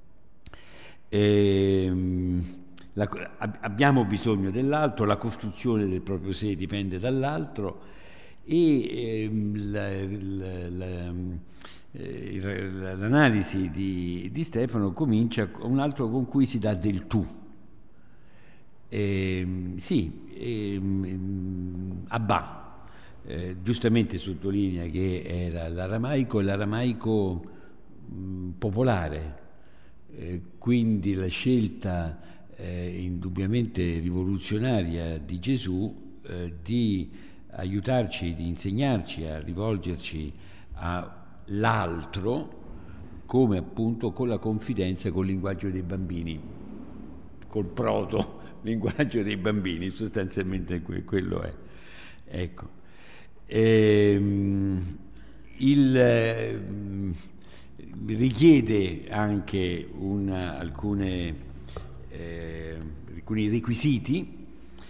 Abbiamo bisogno dell'altro, la costruzione del proprio sé dipende dall'altro, e l'analisi di Stefano comincia con un altro con cui si dà del tu. Abba giustamente sottolinea che era l'aramaico popolare, quindi la scelta indubbiamente rivoluzionaria di Gesù di aiutarci, di insegnarci a rivolgerci all'altro come appunto con la confidenza, col linguaggio dei bambini, col proto linguaggio dei bambini, sostanzialmente quello è. Ecco. Richiede anche alcuni requisiti,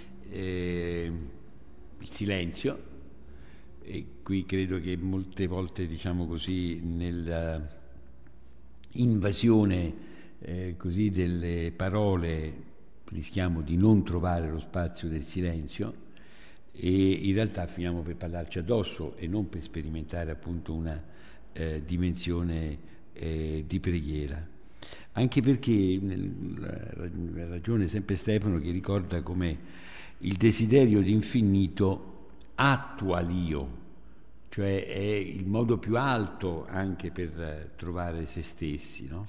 il silenzio, e qui credo che molte volte, diciamo così, nella invasione così delle parole rischiamo di non trovare lo spazio del silenzio, e in realtà finiamo per parlarci addosso e non per sperimentare appunto una dimensione di preghiera. Anche perché ha ragione sempre Stefano, che ricorda come il desiderio di infinito attua l'io, cioè è il modo più alto anche per trovare se stessi, no?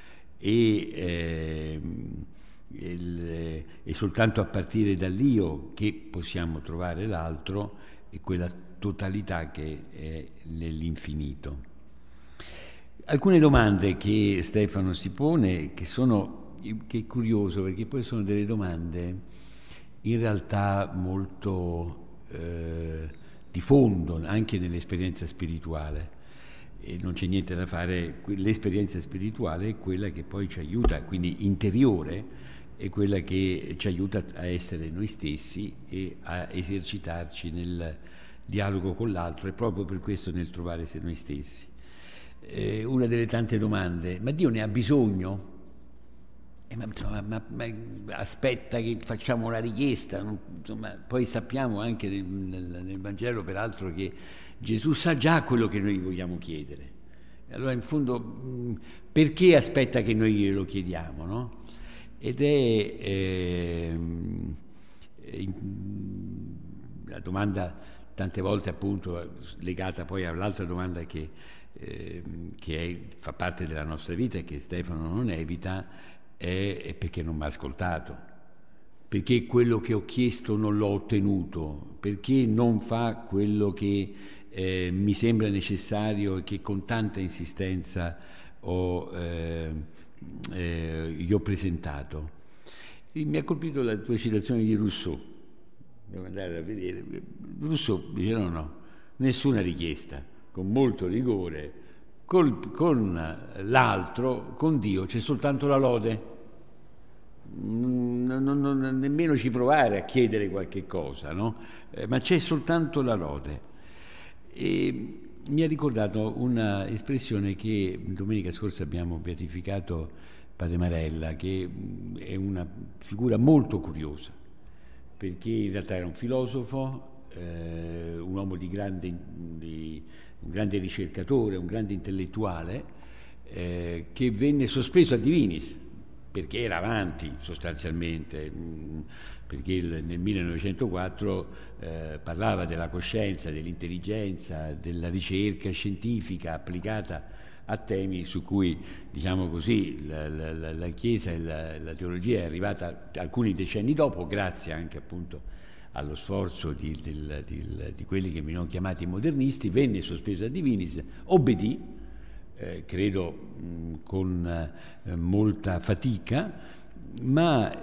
E soltanto a partire dall'io che possiamo trovare l'altro e quella totalità che è nell'infinito. Alcune domande che Stefano si pone, che è curioso, perché poi sono delle domande in realtà molto di fondo, anche nell'esperienza spirituale. E non c'è niente da fare, l'esperienza spirituale è quella che poi ci aiuta, quindi interiore, è quella che ci aiuta a essere noi stessi e a esercitarci nel dialogo con l'altro, e proprio per questo nel trovare noi stessi. Una delle tante domande: ma Dio ne ha bisogno? Ma aspetta che facciamo la richiesta, no? Insomma, poi sappiamo anche nel Vangelo peraltro che Gesù sa già quello che noi vogliamo chiedere. Allora in fondo perché aspetta che noi glielo chiediamo, no? Ed è la domanda tante volte appunto legata poi all'altra domanda che fa parte della nostra vita e che Stefano non evita, è perché non mi ha ascoltato, perché quello che ho chiesto non l'ho ottenuto, perché non fa quello che mi sembra necessario e che con tanta insistenza gli ho presentato. E mi ha colpito la tua citazione di Rousseau, devo andare a vedere. Rousseau dice no, nessuna richiesta, con molto rigore, con l'altro, con Dio c'è soltanto la lode. Non nemmeno ci provare a chiedere qualche cosa, no? Ma c'è soltanto la lode. E mi ha ricordato una espressione che domenica scorsa abbiamo beatificato Padre Marella, che è una figura molto curiosa, perché in realtà era un filosofo, un uomo un grande ricercatore, un grande intellettuale, che venne sospeso a divinis, perché era avanti sostanzialmente, perché nel 1904 parlava della coscienza, dell'intelligenza, della ricerca scientifica applicata a temi su cui, diciamo così, la Chiesa e la teologia è arrivata alcuni decenni dopo, grazie anche appunto allo sforzo di quelli che venivano chiamati modernisti. Venne sospeso a divinis, obbedì, credo con molta fatica, ma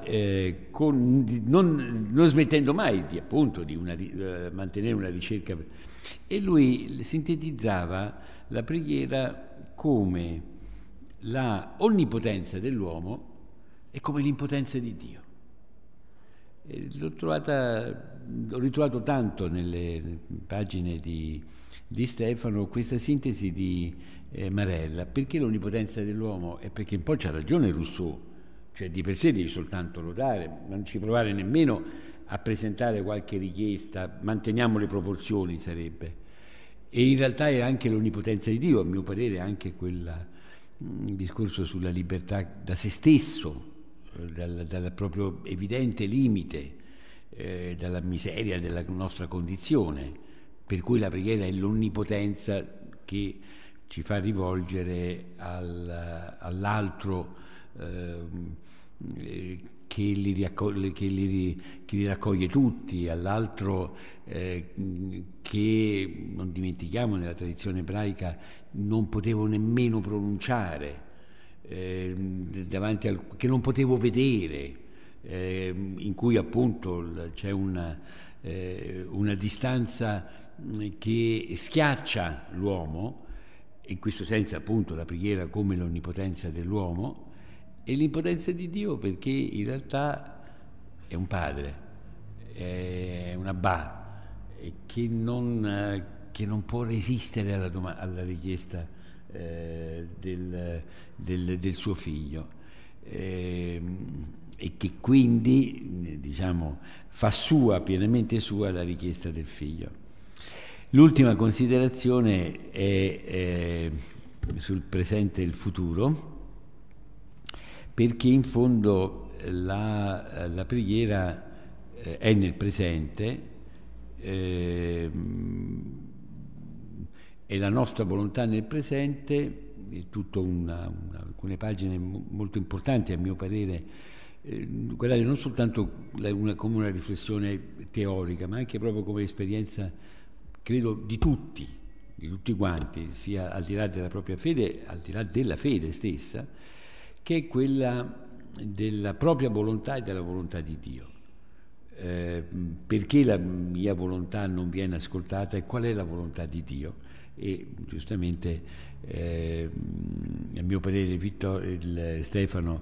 non smettendo mai di mantenere una ricerca. E lui sintetizzava la preghiera come la onnipotenza dell'uomo e come l'impotenza di Dio. L'ho ritrovato tanto nelle pagine di Stefano questa sintesi di Marella, perché l'onnipotenza dell'uomo è perché un po' c'ha ragione Rousseau, cioè di per sé devi soltanto lodare, non ci provare nemmeno a presentare qualche richiesta, manteniamo le proporzioni sarebbe. E in realtà è anche l'onnipotenza di Dio, a mio parere anche quel discorso sulla libertà da se stesso, dal proprio evidente limite, dalla miseria della nostra condizione, per cui la preghiera è l'onnipotenza che ci fa rivolgere all'altro che li raccoglie tutti, all'altro che, non dimentichiamo, nella tradizione ebraica non potevo nemmeno pronunciare, che non potevo vedere, in cui appunto c'è una distanza che schiaccia l'uomo. In questo senso appunto la preghiera come l'onnipotenza dell'uomo e l'impotenza di Dio, perché in realtà è un padre, è un Abba, che non può resistere alla richiesta del suo figlio. e che quindi, diciamo, fa sua, pienamente sua, la richiesta del figlio. L'ultima considerazione è sul presente e il futuro, perché in fondo la preghiera è nel presente, è la nostra volontà nel presente, alcune pagine molto importanti a mio parere, guardate, non soltanto come una riflessione teorica, ma anche proprio come esperienza, credo, di tutti quanti, sia al di là della propria fede, al di là della fede stessa, che è quella della propria volontà e della volontà di Dio. Perché la mia volontà non viene ascoltata e qual è la volontà di Dio? E giustamente a mio parere Stefano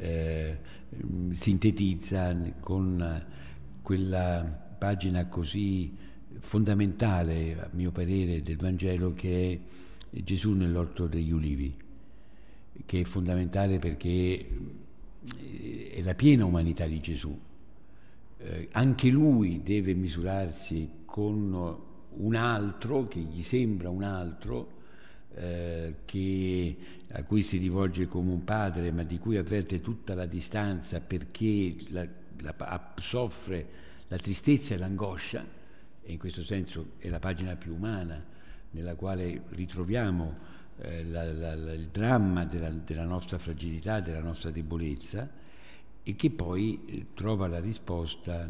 sintetizza con quella pagina così fondamentale, a mio parere, del Vangelo, che è Gesù nell'orto degli ulivi, che è fondamentale perché è la piena umanità di Gesù. Anche lui deve misurarsi con un altro che gli sembra un altro, a cui si rivolge come un padre, ma di cui avverte tutta la distanza perché soffre la tristezza e l'angoscia, e in questo senso è la pagina più umana nella quale ritroviamo il dramma della nostra fragilità, della nostra debolezza, e che poi trova la risposta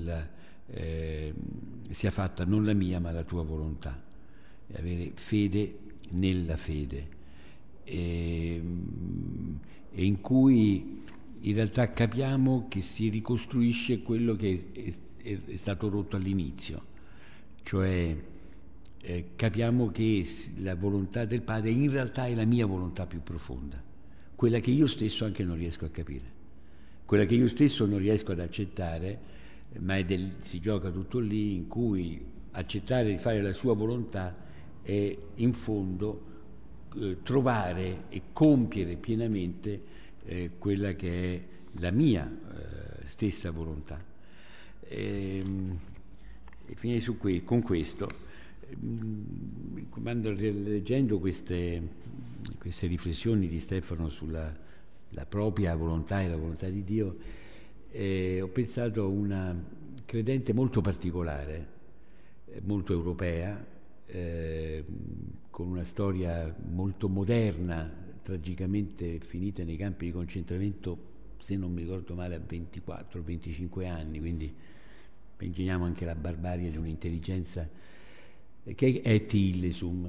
sia fatta non la mia ma la tua volontà, e avere fede nella fede, e in cui in realtà capiamo che si ricostruisce quello che è stato rotto all'inizio, cioè capiamo che la volontà del Padre in realtà è la mia volontà più profonda, quella che io stesso anche non riesco a capire, quella che io stesso non riesco ad accettare, ma si gioca tutto lì, in cui accettare di fare la sua volontà è in fondo trovare e compiere pienamente quella che è la mia stessa volontà. E finirei con questo. Quando leggendo queste riflessioni di Stefano sulla propria volontà e la volontà di Dio, ho pensato a una credente molto particolare, molto europea, con una storia molto moderna, tragicamente finita nei campi di concentramento, se non mi ricordo male, a 24-25 anni, quindi immaginiamo anche la barbarie di un'intelligenza, che è Eti Hillesum.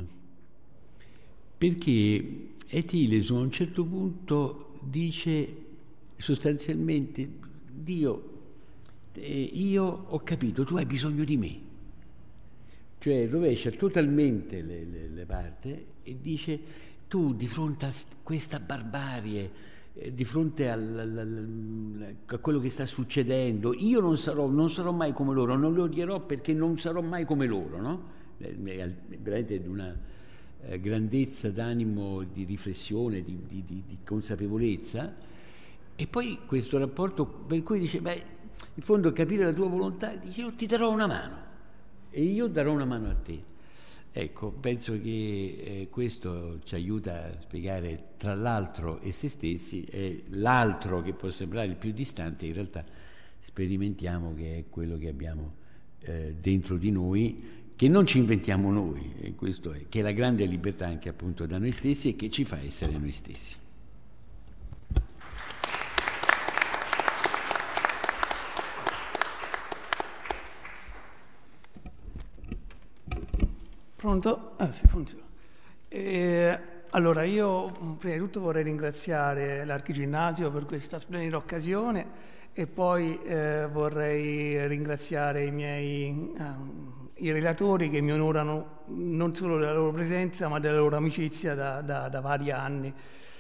Perché Eti Hillesum a un certo punto dice sostanzialmente: Dio, io ho capito, tu hai bisogno di me. Cioè rovescia totalmente le parti e dice: tu di fronte a questa barbarie, di fronte a quello che sta succedendo, io non sarò mai come loro, non lo odierò perché non sarò mai come loro, no? Veramente di una grandezza d'animo, di riflessione, di consapevolezza. E poi questo rapporto per cui dice: beh, in fondo capire la tua volontà, dice: io ti darò una mano e io darò una mano a te. Ecco, penso che questo ci aiuta a spiegare tra l'altro e se stessi, e l'altro che può sembrare il più distante, in realtà sperimentiamo che è quello che abbiamo dentro di noi, che non ci inventiamo noi, e questo è, che è la grande libertà anche appunto da noi stessi e che ci fa essere noi stessi. Pronto? Sì, funziona. Allora, io prima di tutto vorrei ringraziare l'Archiginnasio per questa splendida occasione e poi vorrei ringraziare i relatori che mi onorano non solo della loro presenza ma della loro amicizia da vari anni.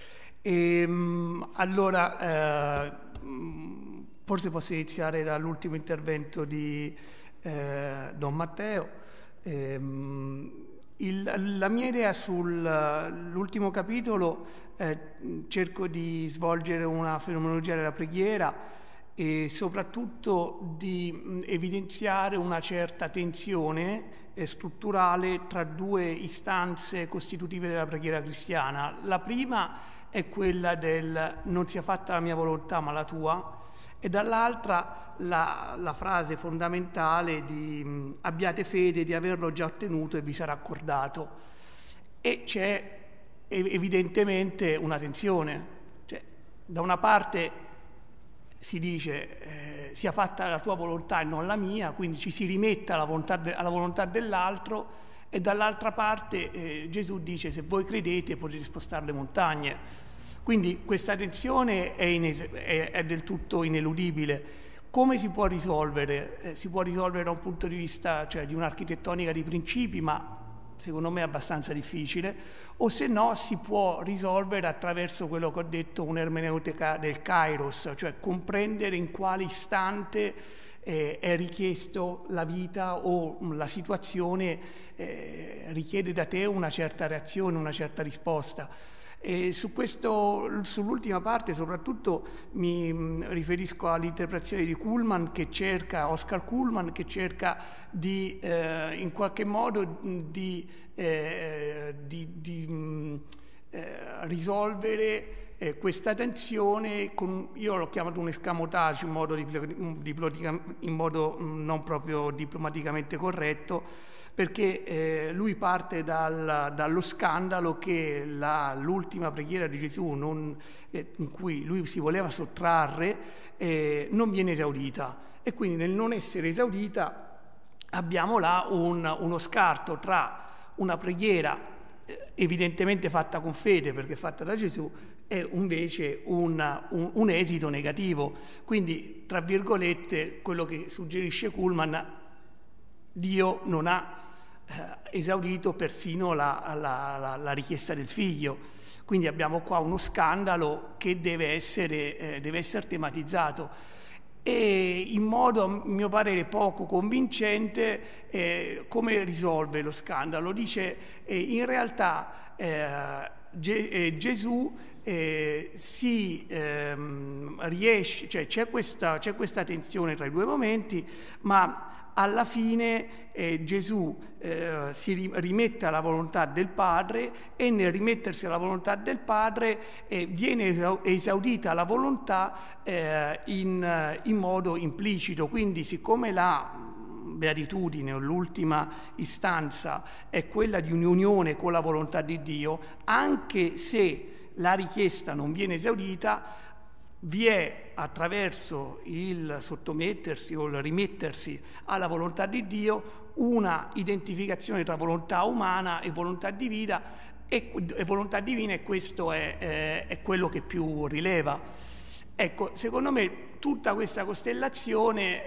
Allora, forse posso iniziare dall'ultimo intervento di Don Matteo. La mia idea sull'ultimo capitolo, cerco di svolgere una fenomenologia della preghiera e soprattutto di evidenziare una certa tensione strutturale tra due istanze costitutive della preghiera cristiana. La prima è quella del non sia fatta la mia volontà ma la tua, e dall'altra la frase fondamentale di abbiate fede di averlo già ottenuto e vi sarà accordato. E c'è evidentemente una tensione, cioè, da una parte si dice sia fatta la tua volontà e non la mia, quindi ci si rimette alla volontà dell'altro, e dall'altra parte Gesù dice se voi credete potete spostare le montagne. Quindi questa tensione è del tutto ineludibile. Come si può risolvere? Si può risolvere da un punto di vista, cioè, di un'architettonica di principi, ma secondo me è abbastanza difficile, o se no si può risolvere attraverso quello che ho detto, un'ermeneutica del kairos, cioè comprendere in quale istante è richiesto la vita o la situazione richiede da te una certa reazione, una certa risposta. E sull'ultima parte soprattutto mi riferisco all'interpretazione di Oscar Kuhlmann, che cerca di in qualche modo di risolvere questa tensione io l'ho chiamato un escamotage in modo non proprio diplomaticamente corretto, perché lui parte dallo scandalo che l'ultima preghiera di Gesù in cui lui si voleva sottrarre non viene esaudita, e quindi nel non essere esaudita abbiamo là uno scarto tra una preghiera evidentemente fatta con fede perché fatta da Gesù e invece un esito negativo. Quindi, tra virgolette, quello che suggerisce Kuhlmann, Dio non ha esaudito persino la richiesta del figlio. Quindi abbiamo qua uno scandalo che deve essere tematizzato, e in modo, a mio parere, poco convincente. Come risolve lo scandalo? Dice in realtà Gesù riesce, cioè c'è questa tensione tra i due momenti, ma alla fine Gesù si rimette alla volontà del Padre, e nel rimettersi alla volontà del Padre viene esaudita la volontà in modo implicito. Quindi, siccome la beatitudine o l'ultima istanza è quella di un'unione con la volontà di Dio, anche se la richiesta non viene esaudita, vi è, attraverso il sottomettersi o il rimettersi alla volontà di Dio, una identificazione tra volontà umana e volontà divina, e questo è quello che più rileva. Ecco, secondo me tutta questa costellazione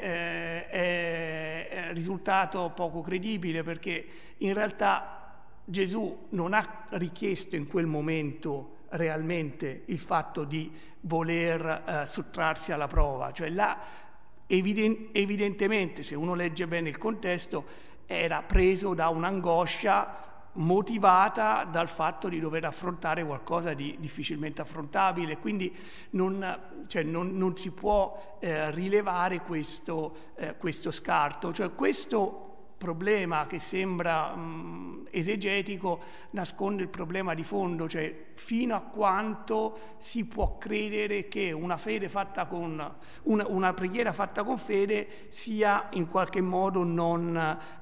è risultato poco credibile, perché in realtà Gesù non ha richiesto in quel momento realmente il fatto di voler sottrarsi alla prova, cioè là evidentemente, se uno legge bene il contesto, era preso da un'angoscia motivata dal fatto di dover affrontare qualcosa di difficilmente affrontabile. Quindi non si può rilevare questo scarto, cioè questo problema che sembra esegetico nasconde il problema di fondo, cioè fino a quanto si può credere che una fede fatta con una preghiera fatta con fede sia in qualche modo non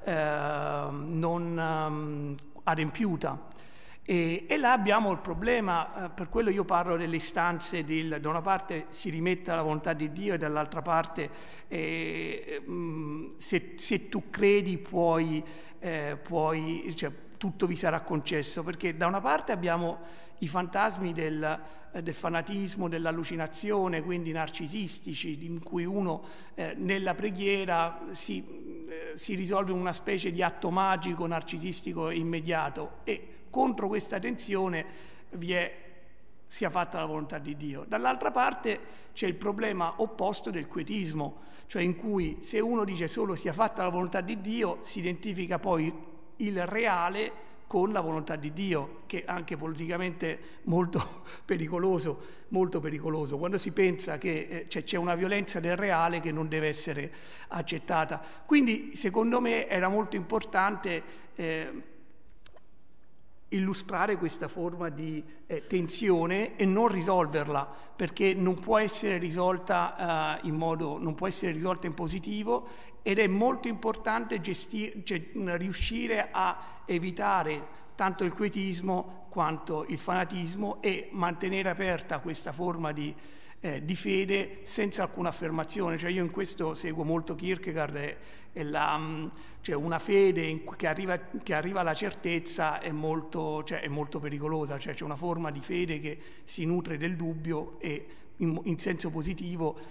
adempiuta. E là abbiamo il problema, per quello io parlo delle istanze da una parte si rimette alla volontà di Dio, e dall'altra parte se tu credi puoi cioè, tutto vi sarà concesso, perché da una parte abbiamo i fantasmi del fanatismo, dell'allucinazione, quindi narcisistici, in cui uno nella preghiera si risolve una specie di atto magico narcisistico immediato, e contro questa tensione sia fatta la volontà di Dio. Dall'altra parte c'è il problema opposto del quietismo, cioè in cui se uno dice solo sia fatta la volontà di Dio, si identifica poi il reale con la volontà di Dio, che è anche politicamente molto pericoloso, quando si pensa che c'è una violenza del reale che non deve essere accettata. Quindi secondo me era molto importante illustrare questa forma di tensione e non risolverla, perché non può essere risolta non può essere risolta in positivo, ed è molto importante riuscire a evitare tanto il quietismo quanto il fanatismo e mantenere aperta questa forma di fede senza alcuna affermazione. Cioè io in questo seguo molto Kierkegaard, cioè una fede che arriva alla certezza è molto pericolosa, cioè c'è una forma di fede che si nutre del dubbio e in senso positivo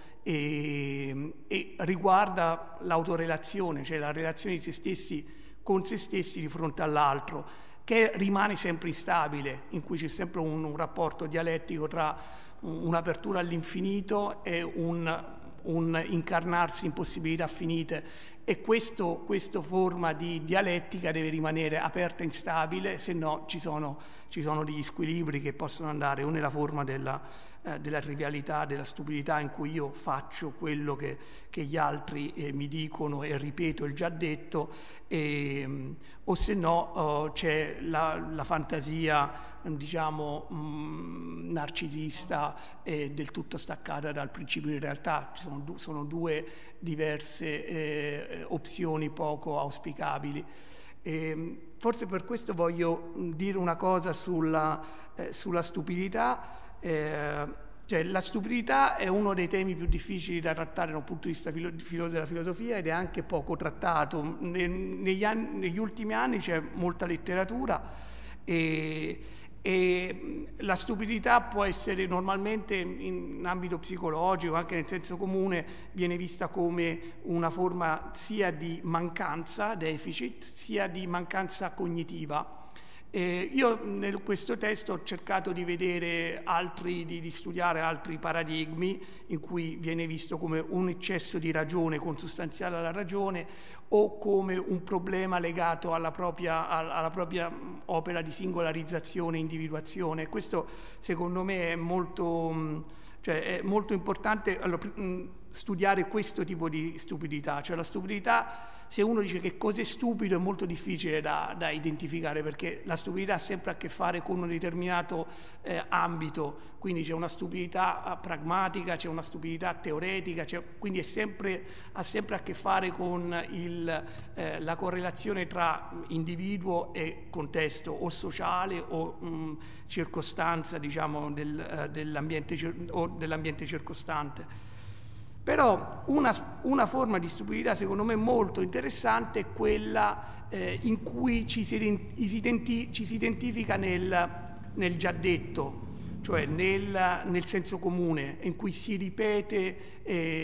e riguarda l'autorelazione, cioè la relazione di se stessi con se stessi di fronte all'altro, che rimane sempre instabile, in cui c'è sempre un rapporto dialettico tra un'apertura all'infinito e un incarnarsi in possibilità finite, e questa forma di dialettica deve rimanere aperta e instabile, se no ci sono degli squilibri che possono andare o nella forma della trivialità, della stupidità, in cui io faccio quello che gli altri mi dicono e ripeto il già detto, o se no c'è la fantasia, diciamo, narcisista e del tutto staccata dal principio di realtà. Sono due diverse opzioni poco auspicabili. Forse per questo voglio dire una cosa sulla stupidità. Cioè, la stupidità è uno dei temi più difficili da trattare dal punto di vista della filosofia, ed è anche poco trattato. Negli ultimi anni c'è molta letteratura e la stupidità può essere normalmente in ambito psicologico, anche nel senso comune, viene vista come una forma sia di mancanza, deficit, sia di mancanza cognitiva. Io in questo testo ho cercato di vedere di studiare altri paradigmi in cui viene visto come un eccesso di ragione consustanziale alla ragione, o come un problema legato alla propria opera di singolarizzazione e individuazione. Questo secondo me è molto importante studiare questo tipo di stupidità. Cioè la stupidità, se uno dice che cos'è stupido, è molto difficile da identificare, perché la stupidità ha sempre a che fare con un determinato ambito, quindi c'è una stupidità pragmatica, c'è una stupidità teoretica, quindi ha sempre a che fare con la correlazione tra individuo e contesto, o sociale o circostanza, diciamo, dell'ambiente circostante. Però una forma di stupidità secondo me molto interessante è quella in cui ci si identifica nel già detto, cioè nel senso comune, in cui si ripete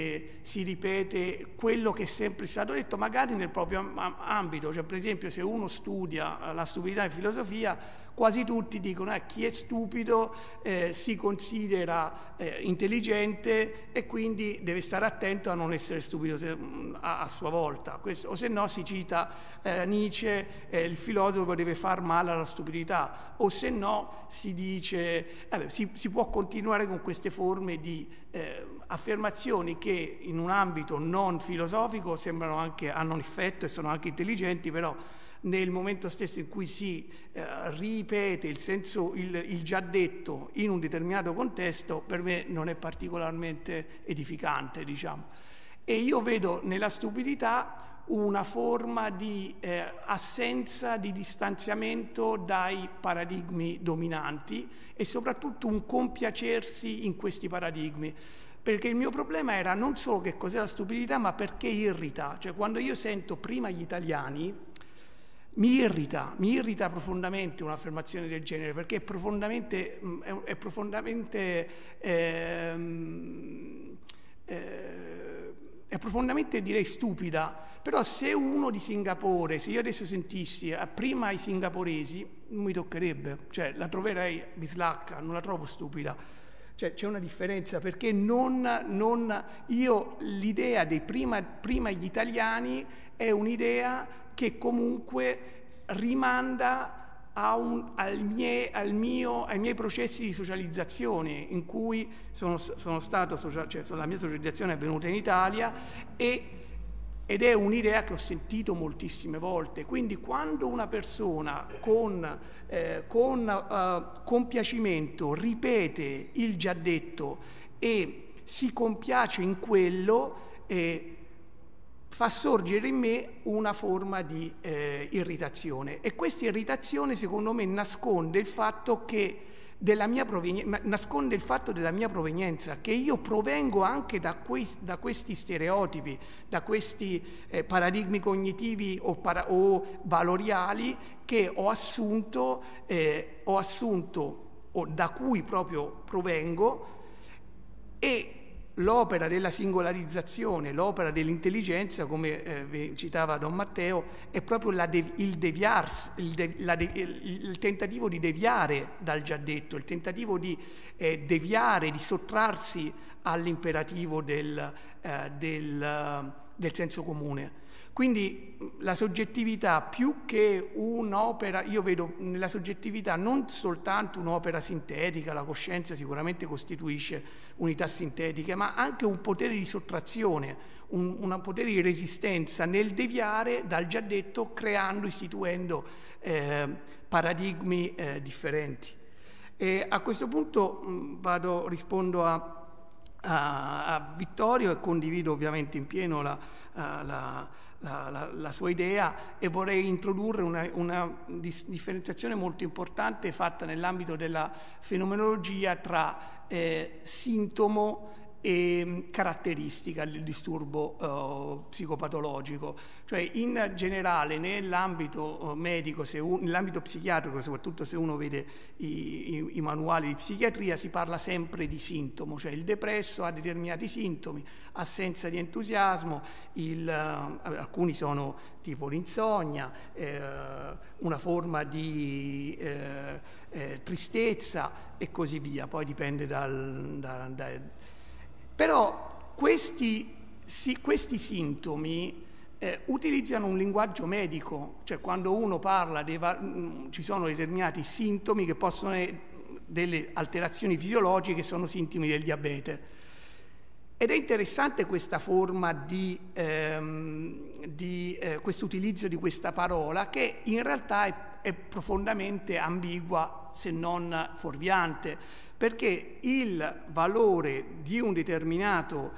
quello che è sempre stato detto, magari nel proprio ambito. Cioè, per esempio, se uno studia la stupidità in filosofia, quasi tutti dicono chi è stupido si considera intelligente e quindi deve stare attento a non essere stupido a sua volta. O se no si cita Nietzsche, il filosofo deve far male alla stupidità, o se no si dice si può continuare con queste forme di affermazioni che in un ambito non filosofico hanno un effetto e sono anche intelligenti, però nel momento stesso in cui si ripete il già detto in un determinato contesto, per me non è particolarmente edificante, diciamo. E io vedo nella stupidità una forma di assenza di distanziamento dai paradigmi dominanti e soprattutto un compiacersi in questi paradigmi. Perché il mio problema era non solo che cos'è la stupidità, ma perché irrita. Cioè, quando io sento prima gli italiani, mi irrita profondamente un'affermazione del genere, perché è profondamente direi stupida. Però se uno di Singapore, se io adesso sentissi prima i singaporesi, non mi toccherebbe, cioè la troverei bislacca, non la trovo stupida. Cioè c'è una differenza, perché l'idea dei prima gli italiani è un'idea che comunque rimanda ai miei processi di socializzazione, in cui sono stato, la mia socializzazione è avvenuta in Italia ed è un'idea che ho sentito moltissime volte. Quindi quando una persona con compiacimento ripete il già detto e si compiace in quello, fa sorgere in me una forma di irritazione, e questa irritazione secondo me nasconde il fatto della mia provenienza, che io provengo anche da questi stereotipi, da questi paradigmi cognitivi o valoriali che ho assunto o da cui proprio provengo. E l'opera della singolarizzazione, l'opera dell'intelligenza, come citava Don Matteo, è proprio il tentativo di deviare dal già detto, il tentativo di deviare, di sottrarsi all'imperativo del senso comune. Quindi la soggettività, più che un'opera, io vedo nella soggettività non soltanto un'opera sintetica, la coscienza sicuramente costituisce unità sintetiche, ma anche un potere di sottrazione, un potere di resistenza nel deviare dal già detto, istituendo paradigmi differenti. E a questo punto rispondo a Vittorio, e condivido ovviamente in pieno la sua idea, e vorrei introdurre una differenziazione molto importante fatta nell'ambito della fenomenologia tra sintomo e caratteristica del disturbo psicopatologico. Cioè, in generale nell'ambito medico, nell'ambito psichiatrico, soprattutto se uno vede i manuali di psichiatria, si parla sempre di sintomo, cioè il depresso ha determinati sintomi: assenza di entusiasmo, alcuni sono tipo l'insonnia, una forma di tristezza e così via, poi dipende Però questi sintomi utilizzano un linguaggio medico, cioè quando uno parla ci sono determinati sintomi che possono essere delle alterazioni fisiologiche, che sono sintomi del diabete. Ed è interessante questa forma questo utilizzo di questa parola, che in realtà è profondamente ambigua, se non fuorviante, perché il valore di un determinato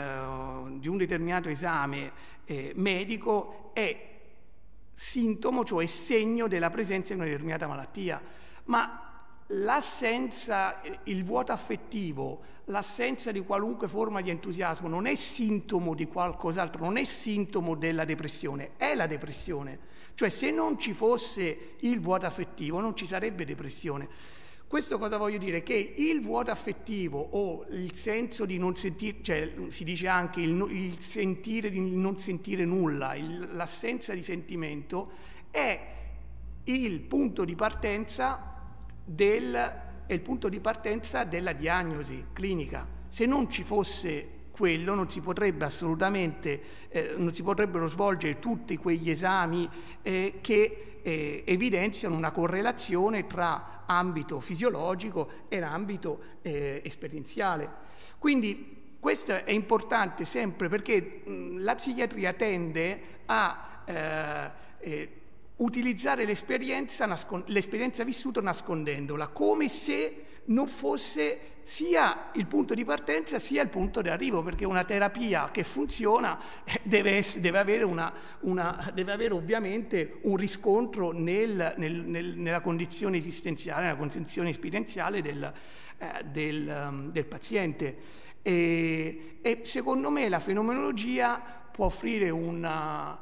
esame medico è sintomo, cioè segno della presenza di una determinata malattia, ma l'assenza, il vuoto affettivo, l'assenza di qualunque forma di entusiasmo non è sintomo di qualcos'altro, non è sintomo della depressione, è la depressione. Cioè, se non ci fosse il vuoto affettivo non ci sarebbe depressione. Questo cosa voglio dire? Che il vuoto affettivo o il senso di non sentire, cioè si dice anche il sentire di non sentire nulla, l'assenza di sentimento, è il punto di partenza della diagnosi clinica. Se non ci fosse quello, non si potrebbe assolutamente, non si potrebbero svolgere tutti quegli esami che evidenziano una correlazione tra ambito fisiologico e ambito esperienziale. Quindi questo è importante sempre, perché la psichiatria tende a utilizzare l'esperienza vissuta nascondendola, come se non fosse sia il punto di partenza sia il punto di arrivo, perché una terapia che funziona deve avere ovviamente un riscontro nella condizione esistenziale, nella condizione esperienziale del paziente. E secondo me la fenomenologia può offrire un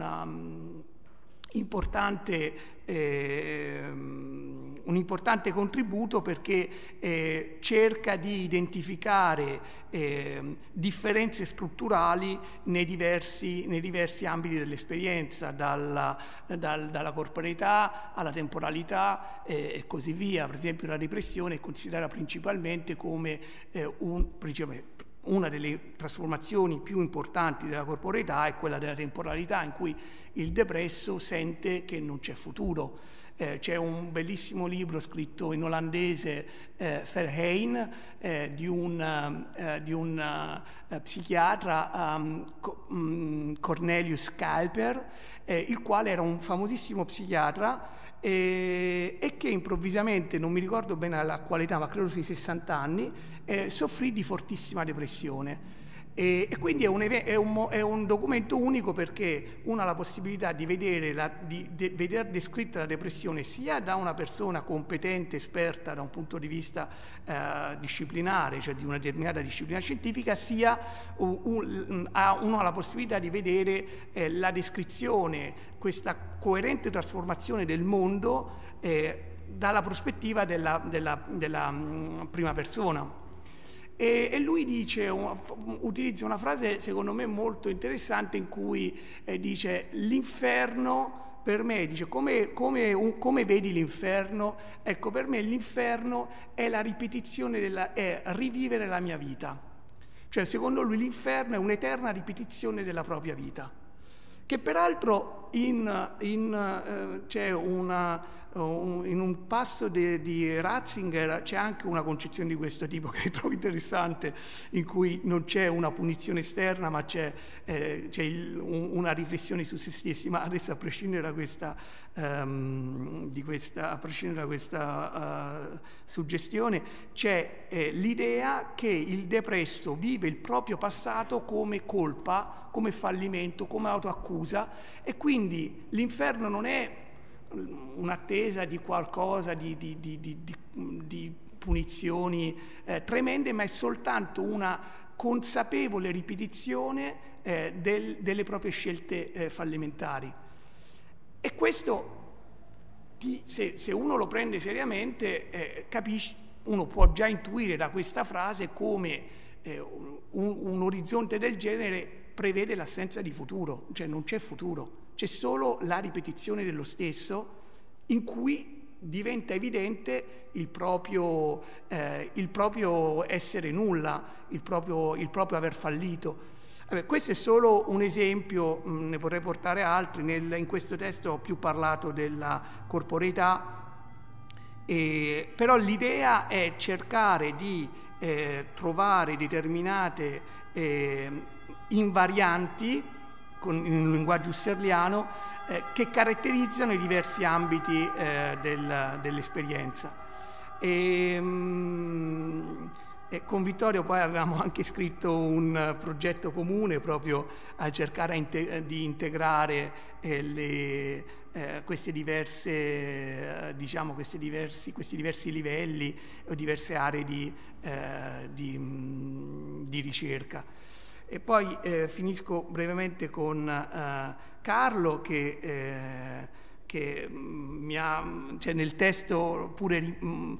importante contributo, perché cerca di identificare differenze strutturali nei diversi ambiti dell'esperienza, dalla corporeità alla temporalità e così via. Per esempio la depressione è considerata principalmente come una delle trasformazioni più importanti della corporeità è quella della temporalità, in cui il depresso sente che non c'è futuro, C'è un bellissimo libro scritto in olandese, Verheyen, di un psichiatra, Cornelius Kuiper, il quale era un famosissimo psichiatra e che improvvisamente, non mi ricordo bene la qualità, ma credo sui 60 anni, soffrì di fortissima depressione. E quindi è un documento unico, perché uno ha la possibilità di vedere vedere descritta la depressione sia da una persona competente, esperta da un punto di vista disciplinare, cioè di una determinata disciplina scientifica, sia uno ha la possibilità di vedere la descrizione, questa coerente trasformazione del mondo dalla prospettiva della prima persona. E lui utilizza una frase secondo me molto interessante, in cui dice: l'inferno per me, dice, come vedi l'inferno? Ecco, per me l'inferno è la ripetizione è rivivere la mia vita. Cioè, secondo lui l'inferno è un'eterna ripetizione della propria vita, che peraltro c'è in un passo di Ratzinger c'è anche una concezione di questo tipo che trovo interessante, in cui non c'è una punizione esterna, ma c'è una riflessione su se stessi. Ma adesso, a prescindere da questa suggestione, c'è l'idea che il depresso vive il proprio passato come colpa, come fallimento, come autoaccusa, e quindi l'inferno non è un'attesa di qualcosa, di punizioni tremende, ma è soltanto una consapevole ripetizione delle proprie scelte fallimentari. E questo, se uno lo prende seriamente, capisce, uno può già intuire da questa frase come un orizzonte del genere prevede l'assenza di futuro, cioè non c'è futuro. C'è solo la ripetizione dello stesso, in cui diventa evidente il proprio essere nulla, il proprio aver fallito. Questo è solo un esempio, ne vorrei portare altri. In questo testo ho più parlato della corporeità, però l'idea è cercare di trovare determinate invarianti in un linguaggio husserliano che caratterizzano i diversi ambiti dell'esperienza. E con Vittorio poi avevamo anche scritto un progetto comune proprio a cercare di integrare questi diversi livelli o diverse aree di ricerca. E poi finisco brevemente con Carlo, che nel testo pure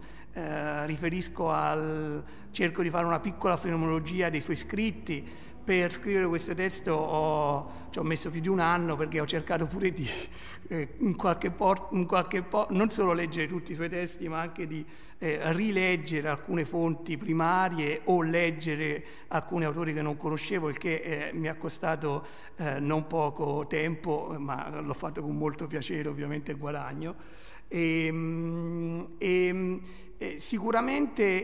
riferisco cerco di fare una piccola fenomenologia dei suoi scritti. Per scrivere questo testo ci ho messo più di un anno, perché ho cercato pure di in qualche non solo leggere tutti i suoi testi, ma anche di rileggere alcune fonti primarie o leggere alcuni autori che non conoscevo, il che mi ha costato non poco tempo, ma l'ho fatto con molto piacere, ovviamente guadagno. Sicuramente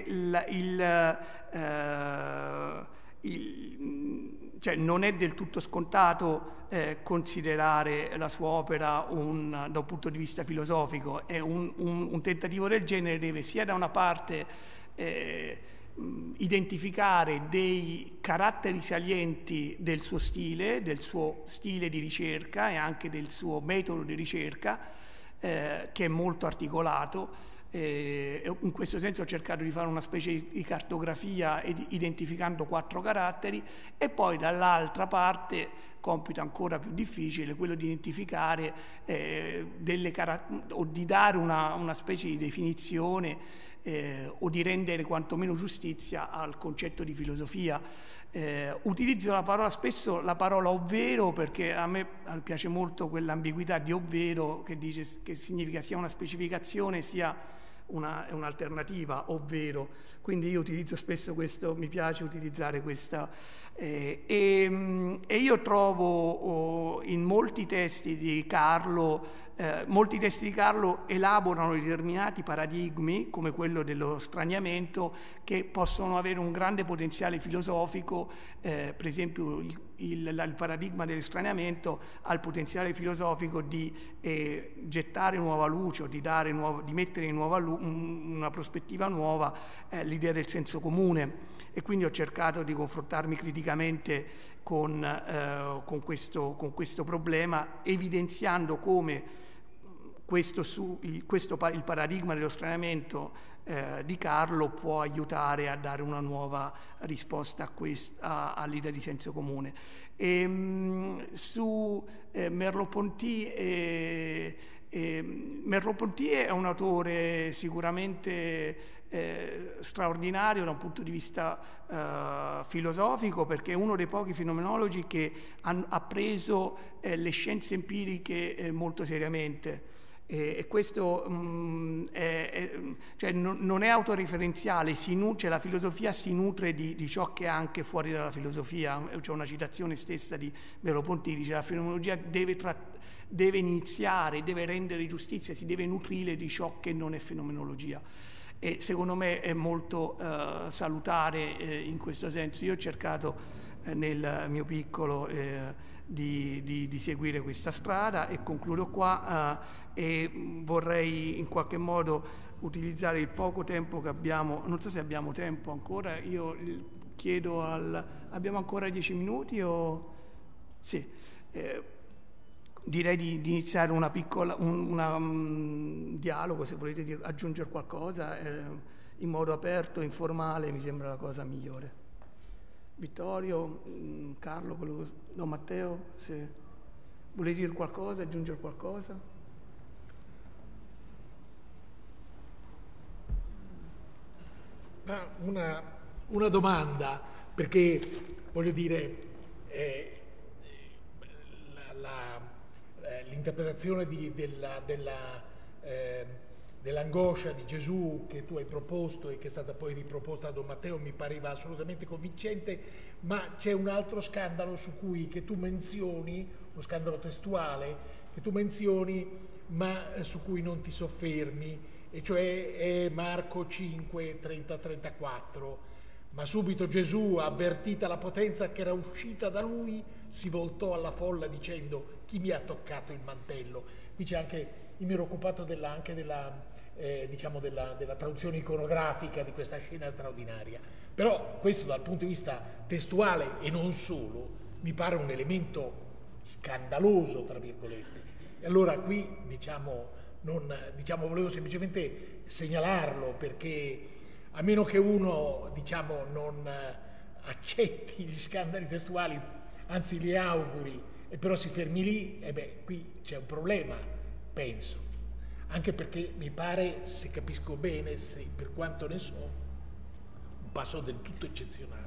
cioè non è del tutto scontato considerare la sua opera da un punto di vista filosofico. È un tentativo del genere deve sia da una parte identificare dei caratteri salienti del suo stile di ricerca e anche del suo metodo di ricerca, che è molto articolato. In questo senso ho cercato di fare una specie di cartografia identificando 4 caratteri, e poi dall'altra parte, compito ancora più difficile, quello di identificare o di dare una specie di definizione o di rendere quantomeno giustizia al concetto di filosofia. Utilizzo spesso la parola ovvero, perché a me piace molto quell'ambiguità di ovvero, che significa sia una specificazione sia un'alternativa, ovvero. Quindi io utilizzo spesso questo, mi piace utilizzare questa. E io trovo in molti testi di Carlo molti testi di Carlo elaborano determinati paradigmi, come quello dello straniamento, che possono avere un grande potenziale filosofico. Per esempio il paradigma dell'estraniamento ha il potenziale filosofico di gettare nuova luce, o di mettere in una prospettiva nuova l'idea del senso comune, e quindi ho cercato di confrontarmi criticamente con questo problema, evidenziando come il paradigma dello straniamento di Carlo può aiutare a dare una nuova risposta all'idea di senso comune. Su Merleau-Ponty, Merleau-Ponty è un autore sicuramente straordinario da un punto di vista filosofico, perché è uno dei pochi fenomenologi che ha preso le scienze empiriche molto seriamente. E questo cioè non è autoreferenziale, la filosofia si nutre di ciò che è anche fuori dalla filosofia. C'è una citazione stessa di Merleau-Ponty, dice: la fenomenologia deve iniziare, deve rendere giustizia, si deve nutrire di ciò che non è fenomenologia. E secondo me è molto salutare in questo senso. Io ho cercato nel mio piccolo di seguire questa strada, e concludo qua, e vorrei in qualche modo utilizzare il poco tempo che abbiamo. Non so se abbiamo tempo ancora, io chiedo abbiamo ancora 10 minuti o sì, direi di iniziare un dialogo, se volete aggiungere qualcosa in modo aperto, informale, mi sembra la cosa migliore. Vittorio, Carlo, Matteo, se volete dire qualcosa, aggiungere qualcosa. Una domanda, perché voglio dire, l'interpretazione dell'angoscia di Gesù che tu hai proposto e che è stata poi riproposta da Don Matteo mi pareva assolutamente convincente, ma c'è un altro scandalo che tu menzioni, uno scandalo testuale che tu menzioni, ma su cui non ti soffermi, e cioè è Marco 5, 30-34. Ma subito Gesù, avvertita la potenza che era uscita da lui, si voltò alla folla dicendo: chi mi ha toccato il mantello? Qui c'è anche, io mi ero occupato della traduzione iconografica di questa scena straordinaria, però questo dal punto di vista testuale e non solo mi pare un elemento scandaloso, tra virgolette. E allora qui volevo semplicemente segnalarlo, perché a meno che uno non accetti gli scandali testuali, anzi li auguri, e però si fermi lì, qui c'è un problema, penso. Anche perché mi pare, se capisco bene, per quanto ne so, un passo del tutto eccezionale.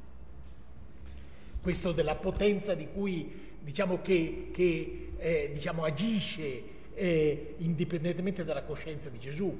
Questo della potenza di cui agisce indipendentemente dalla coscienza di Gesù.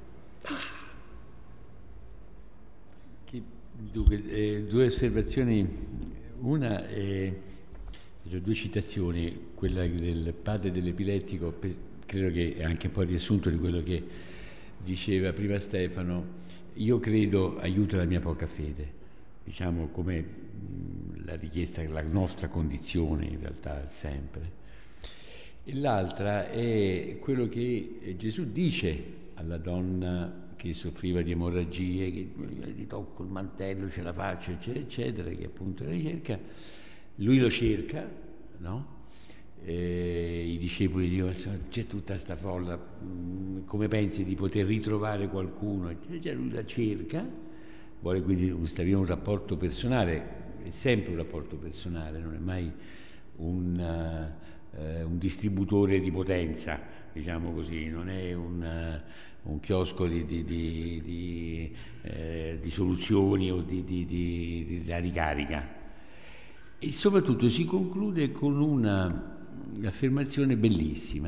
Dunque, due osservazioni. Una è due citazioni, quella del padre dell'epilettico, credo che è anche un po' il riassunto di quello che diceva prima Stefano. Io credo aiuta la mia poca fede, come la richiesta, la nostra condizione in realtà sempre. E l'altra è quello che Gesù dice alla donna che soffriva di emorragie, che gli tocco il mantello, ce la faccio, eccetera, eccetera, che appunto la ricerca. Lui lo cerca, no? I discepoli dicono: c'è tutta sta folla, come pensi di poter ritrovare qualcuno? Lui la cerca, vuole quindi stabilire un rapporto personale, è sempre un rapporto personale, non è mai un distributore di potenza, diciamo così, non è un chiosco di soluzioni o di ricarica. E soprattutto si conclude con un'affermazione bellissima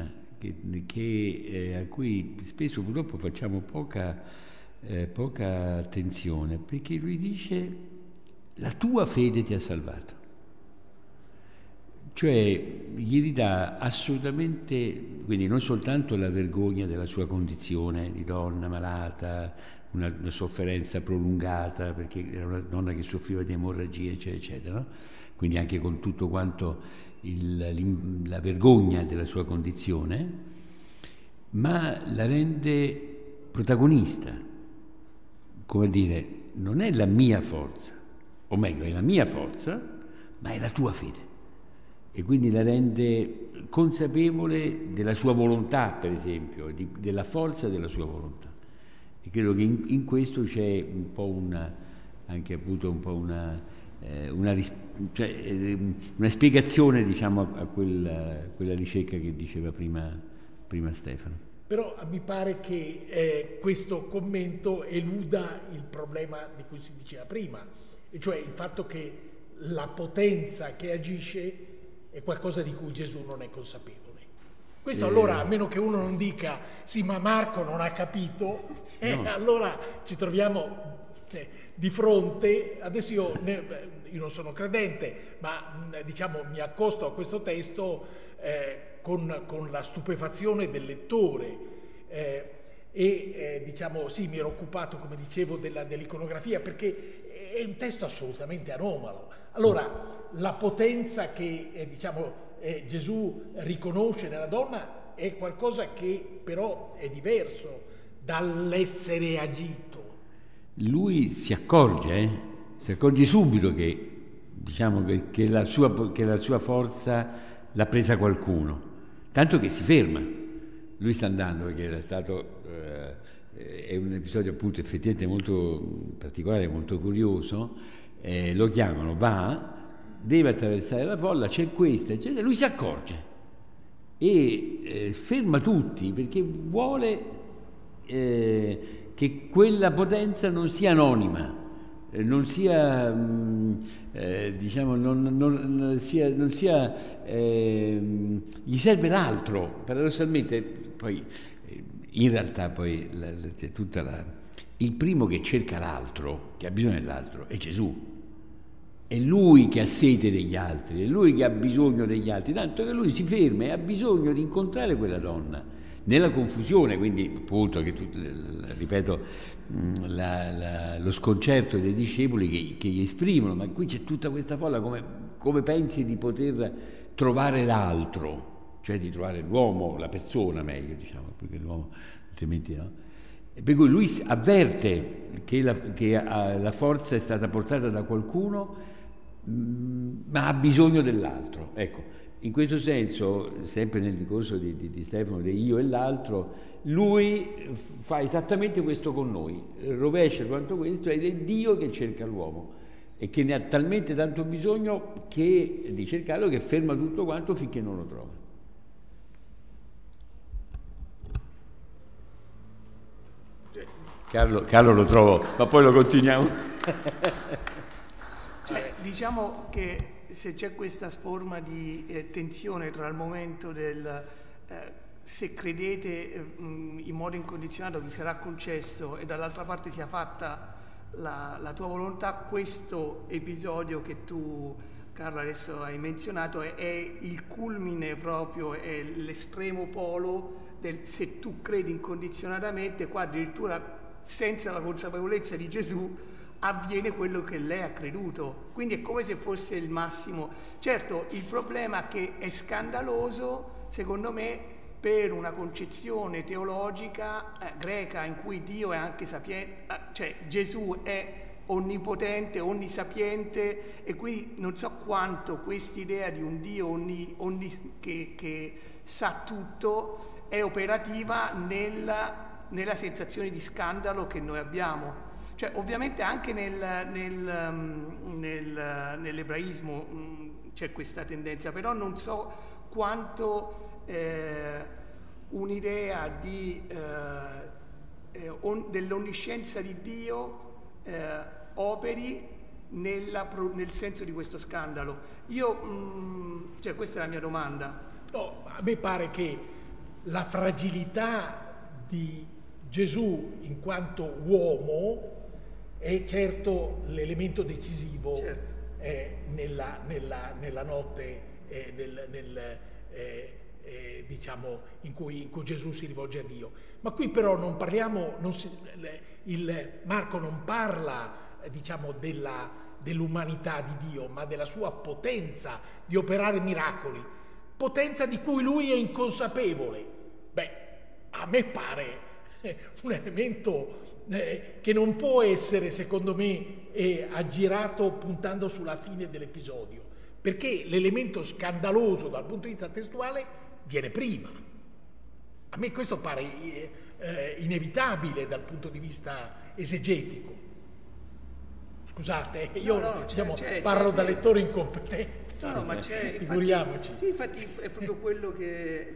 a cui spesso purtroppo facciamo poca attenzione, perché lui dice: la tua fede ti ha salvato. Cioè gli dà assolutamente, quindi non soltanto la vergogna della sua condizione di donna malata, una sofferenza prolungata, perché era una donna che soffriva di emorragie, eccetera, eccetera, no? Quindi anche con tutto quanto la vergogna della sua condizione, ma la rende protagonista, come dire, non è la mia forza, o meglio, è la mia forza, ma è la tua fede. E quindi la rende consapevole della sua volontà, per esempio, della forza della sua volontà. E credo che in questo c'è un po' anche appunto un po' una spiegazione, diciamo, a quella ricerca che diceva prima Stefano. Però mi pare che questo commento eluda il problema di cui si diceva prima, e cioè il fatto che la potenza che agisce è qualcosa di cui Gesù non è consapevole. Questo allora, a meno che uno non dica sì, ma Marco non ha capito, no. Allora ci troviamo di fronte. Adesso io non sono credente, ma diciamo mi accosto a questo testo con la stupefazione del lettore diciamo sì, mi ero occupato, come dicevo, dell'iconografia, perché è un testo assolutamente anomalo. Allora, la potenza che Gesù riconosce nella donna è qualcosa che però è diverso dall'essere agito. Lui si accorge subito che, diciamo, che la sua forza l'ha presa qualcuno, tanto che si ferma. Lui sta andando, perché era stato è un episodio appunto effettivamente molto particolare, molto curioso. Lo chiamano, va, deve attraversare la folla, c'è questa, eccetera. Lui si accorge e ferma tutti, perché vuole che quella potenza non sia anonima, non sia diciamo non sia gli serve l'altro. Paradossalmente poi in realtà poi c'è tutta il primo che cerca l'altro, che ha bisogno dell'altro, è Gesù. È lui che ha sete degli altri, è lui che ha bisogno degli altri, tanto che lui si ferma e ha bisogno di incontrare quella donna nella confusione. Quindi appunto, ripeto, lo sconcerto dei discepoli che gli esprimono: ma qui c'è tutta questa folla, come pensi di poter trovare l'altro, cioè di trovare l'uomo, la persona meglio, diciamo, perché l'uomo altrimenti no. E per cui lui avverte che la forza è stata portata da qualcuno, ma ha bisogno dell'altro. Ecco, in questo senso, sempre nel discorso di Stefano, di io e l'altro, lui fa esattamente questo con noi, rovescia quanto questo, ed è Dio che cerca l'uomo e che ne ha talmente tanto bisogno di cercarlo, che ferma tutto quanto finché non lo trova. Carlo lo trovo, ma poi lo continuiamo. Diciamo che se c'è questa forma di tensione tra il momento del se credete in modo incondizionato vi sarà concesso, e dall'altra parte sia fatta la tua volontà, questo episodio che tu, Carlo, adesso hai menzionato è il culmine proprio, è l'estremo polo del se tu credi incondizionatamente. Qua addirittura senza la consapevolezza di Gesù avviene quello che lei ha creduto, quindi è come se fosse il massimo. Certo, il problema è che è scandaloso, secondo me, per una concezione teologica greca in cui Dio è anche sapiente, cioè Gesù è onnipotente, onnisapiente, e quindi non so quanto quest'idea di un Dio che sa tutto è operativa nella sensazione di scandalo che noi abbiamo. Cioè, ovviamente anche nell'ebraismo c'è questa tendenza, però non so quanto un'idea dell'onniscienza di Dio operi nel senso di questo scandalo. Cioè, questa è la mia domanda. No, a me pare che la fragilità di Gesù in quanto uomo è certo l'elemento decisivo, certo, nella notte diciamo, in cui Gesù si rivolge a Dio. Ma qui però non parliamo, Marco non parla, diciamo, dell'umanità di Dio, ma della sua potenza di operare miracoli, potenza di cui lui è inconsapevole. Beh, a me pare un elemento che non può essere, secondo me, aggirato puntando sulla fine dell'episodio, perché l'elemento scandaloso dal punto di vista testuale viene prima. A me questo pare inevitabile dal punto di vista esegetico. Scusate, io parlo da lettore incompetente. No, ma c'è, figuriamoci. Sì, infatti è proprio quello che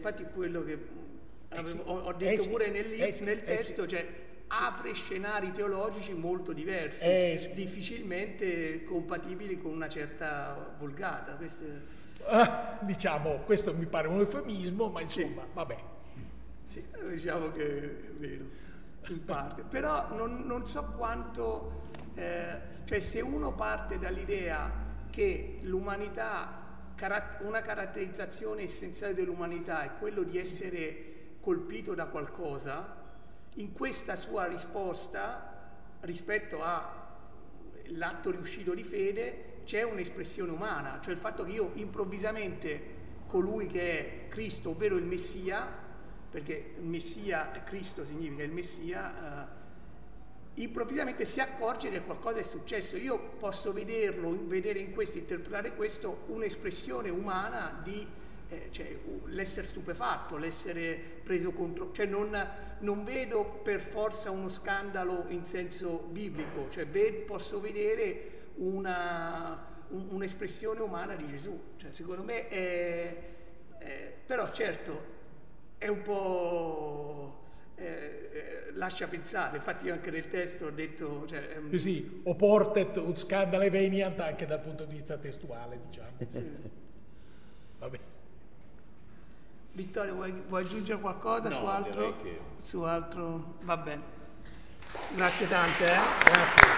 ho detto pure nel testo, cioè apre scenari teologici molto diversi, difficilmente compatibili con una certa vulgata. Diciamo, questo mi pare un eufemismo, ma insomma, sì. Vabbè. Sì, diciamo che è vero, in parte. Però non so quanto... cioè se uno parte dall'idea che l'umanità, una caratterizzazione essenziale dell'umanità è quello di essere colpito da qualcosa, in questa sua risposta rispetto all'atto riuscito di fede c'è un'espressione umana, cioè il fatto che io improvvisamente colui che è Cristo, ovvero il Messia, perché il Messia, Cristo significa il Messia, improvvisamente si accorge che qualcosa è successo. Io posso vedere in questo, interpretare questo, un'espressione umana di cioè, l'essere stupefatto, l'essere preso contro, cioè non vedo per forza uno scandalo in senso biblico, cioè posso vedere un'espressione umana di Gesù, cioè secondo me però certo è un po' lascia pensare, infatti io anche nel testo ho detto sì, o portet ut scandale veniant anche dal punto di vista testuale, diciamo. Sì. Vabbè. Vittorio, vuoi aggiungere qualcosa su altro? Direi che... Su altro? Va bene. Grazie tante. Grazie.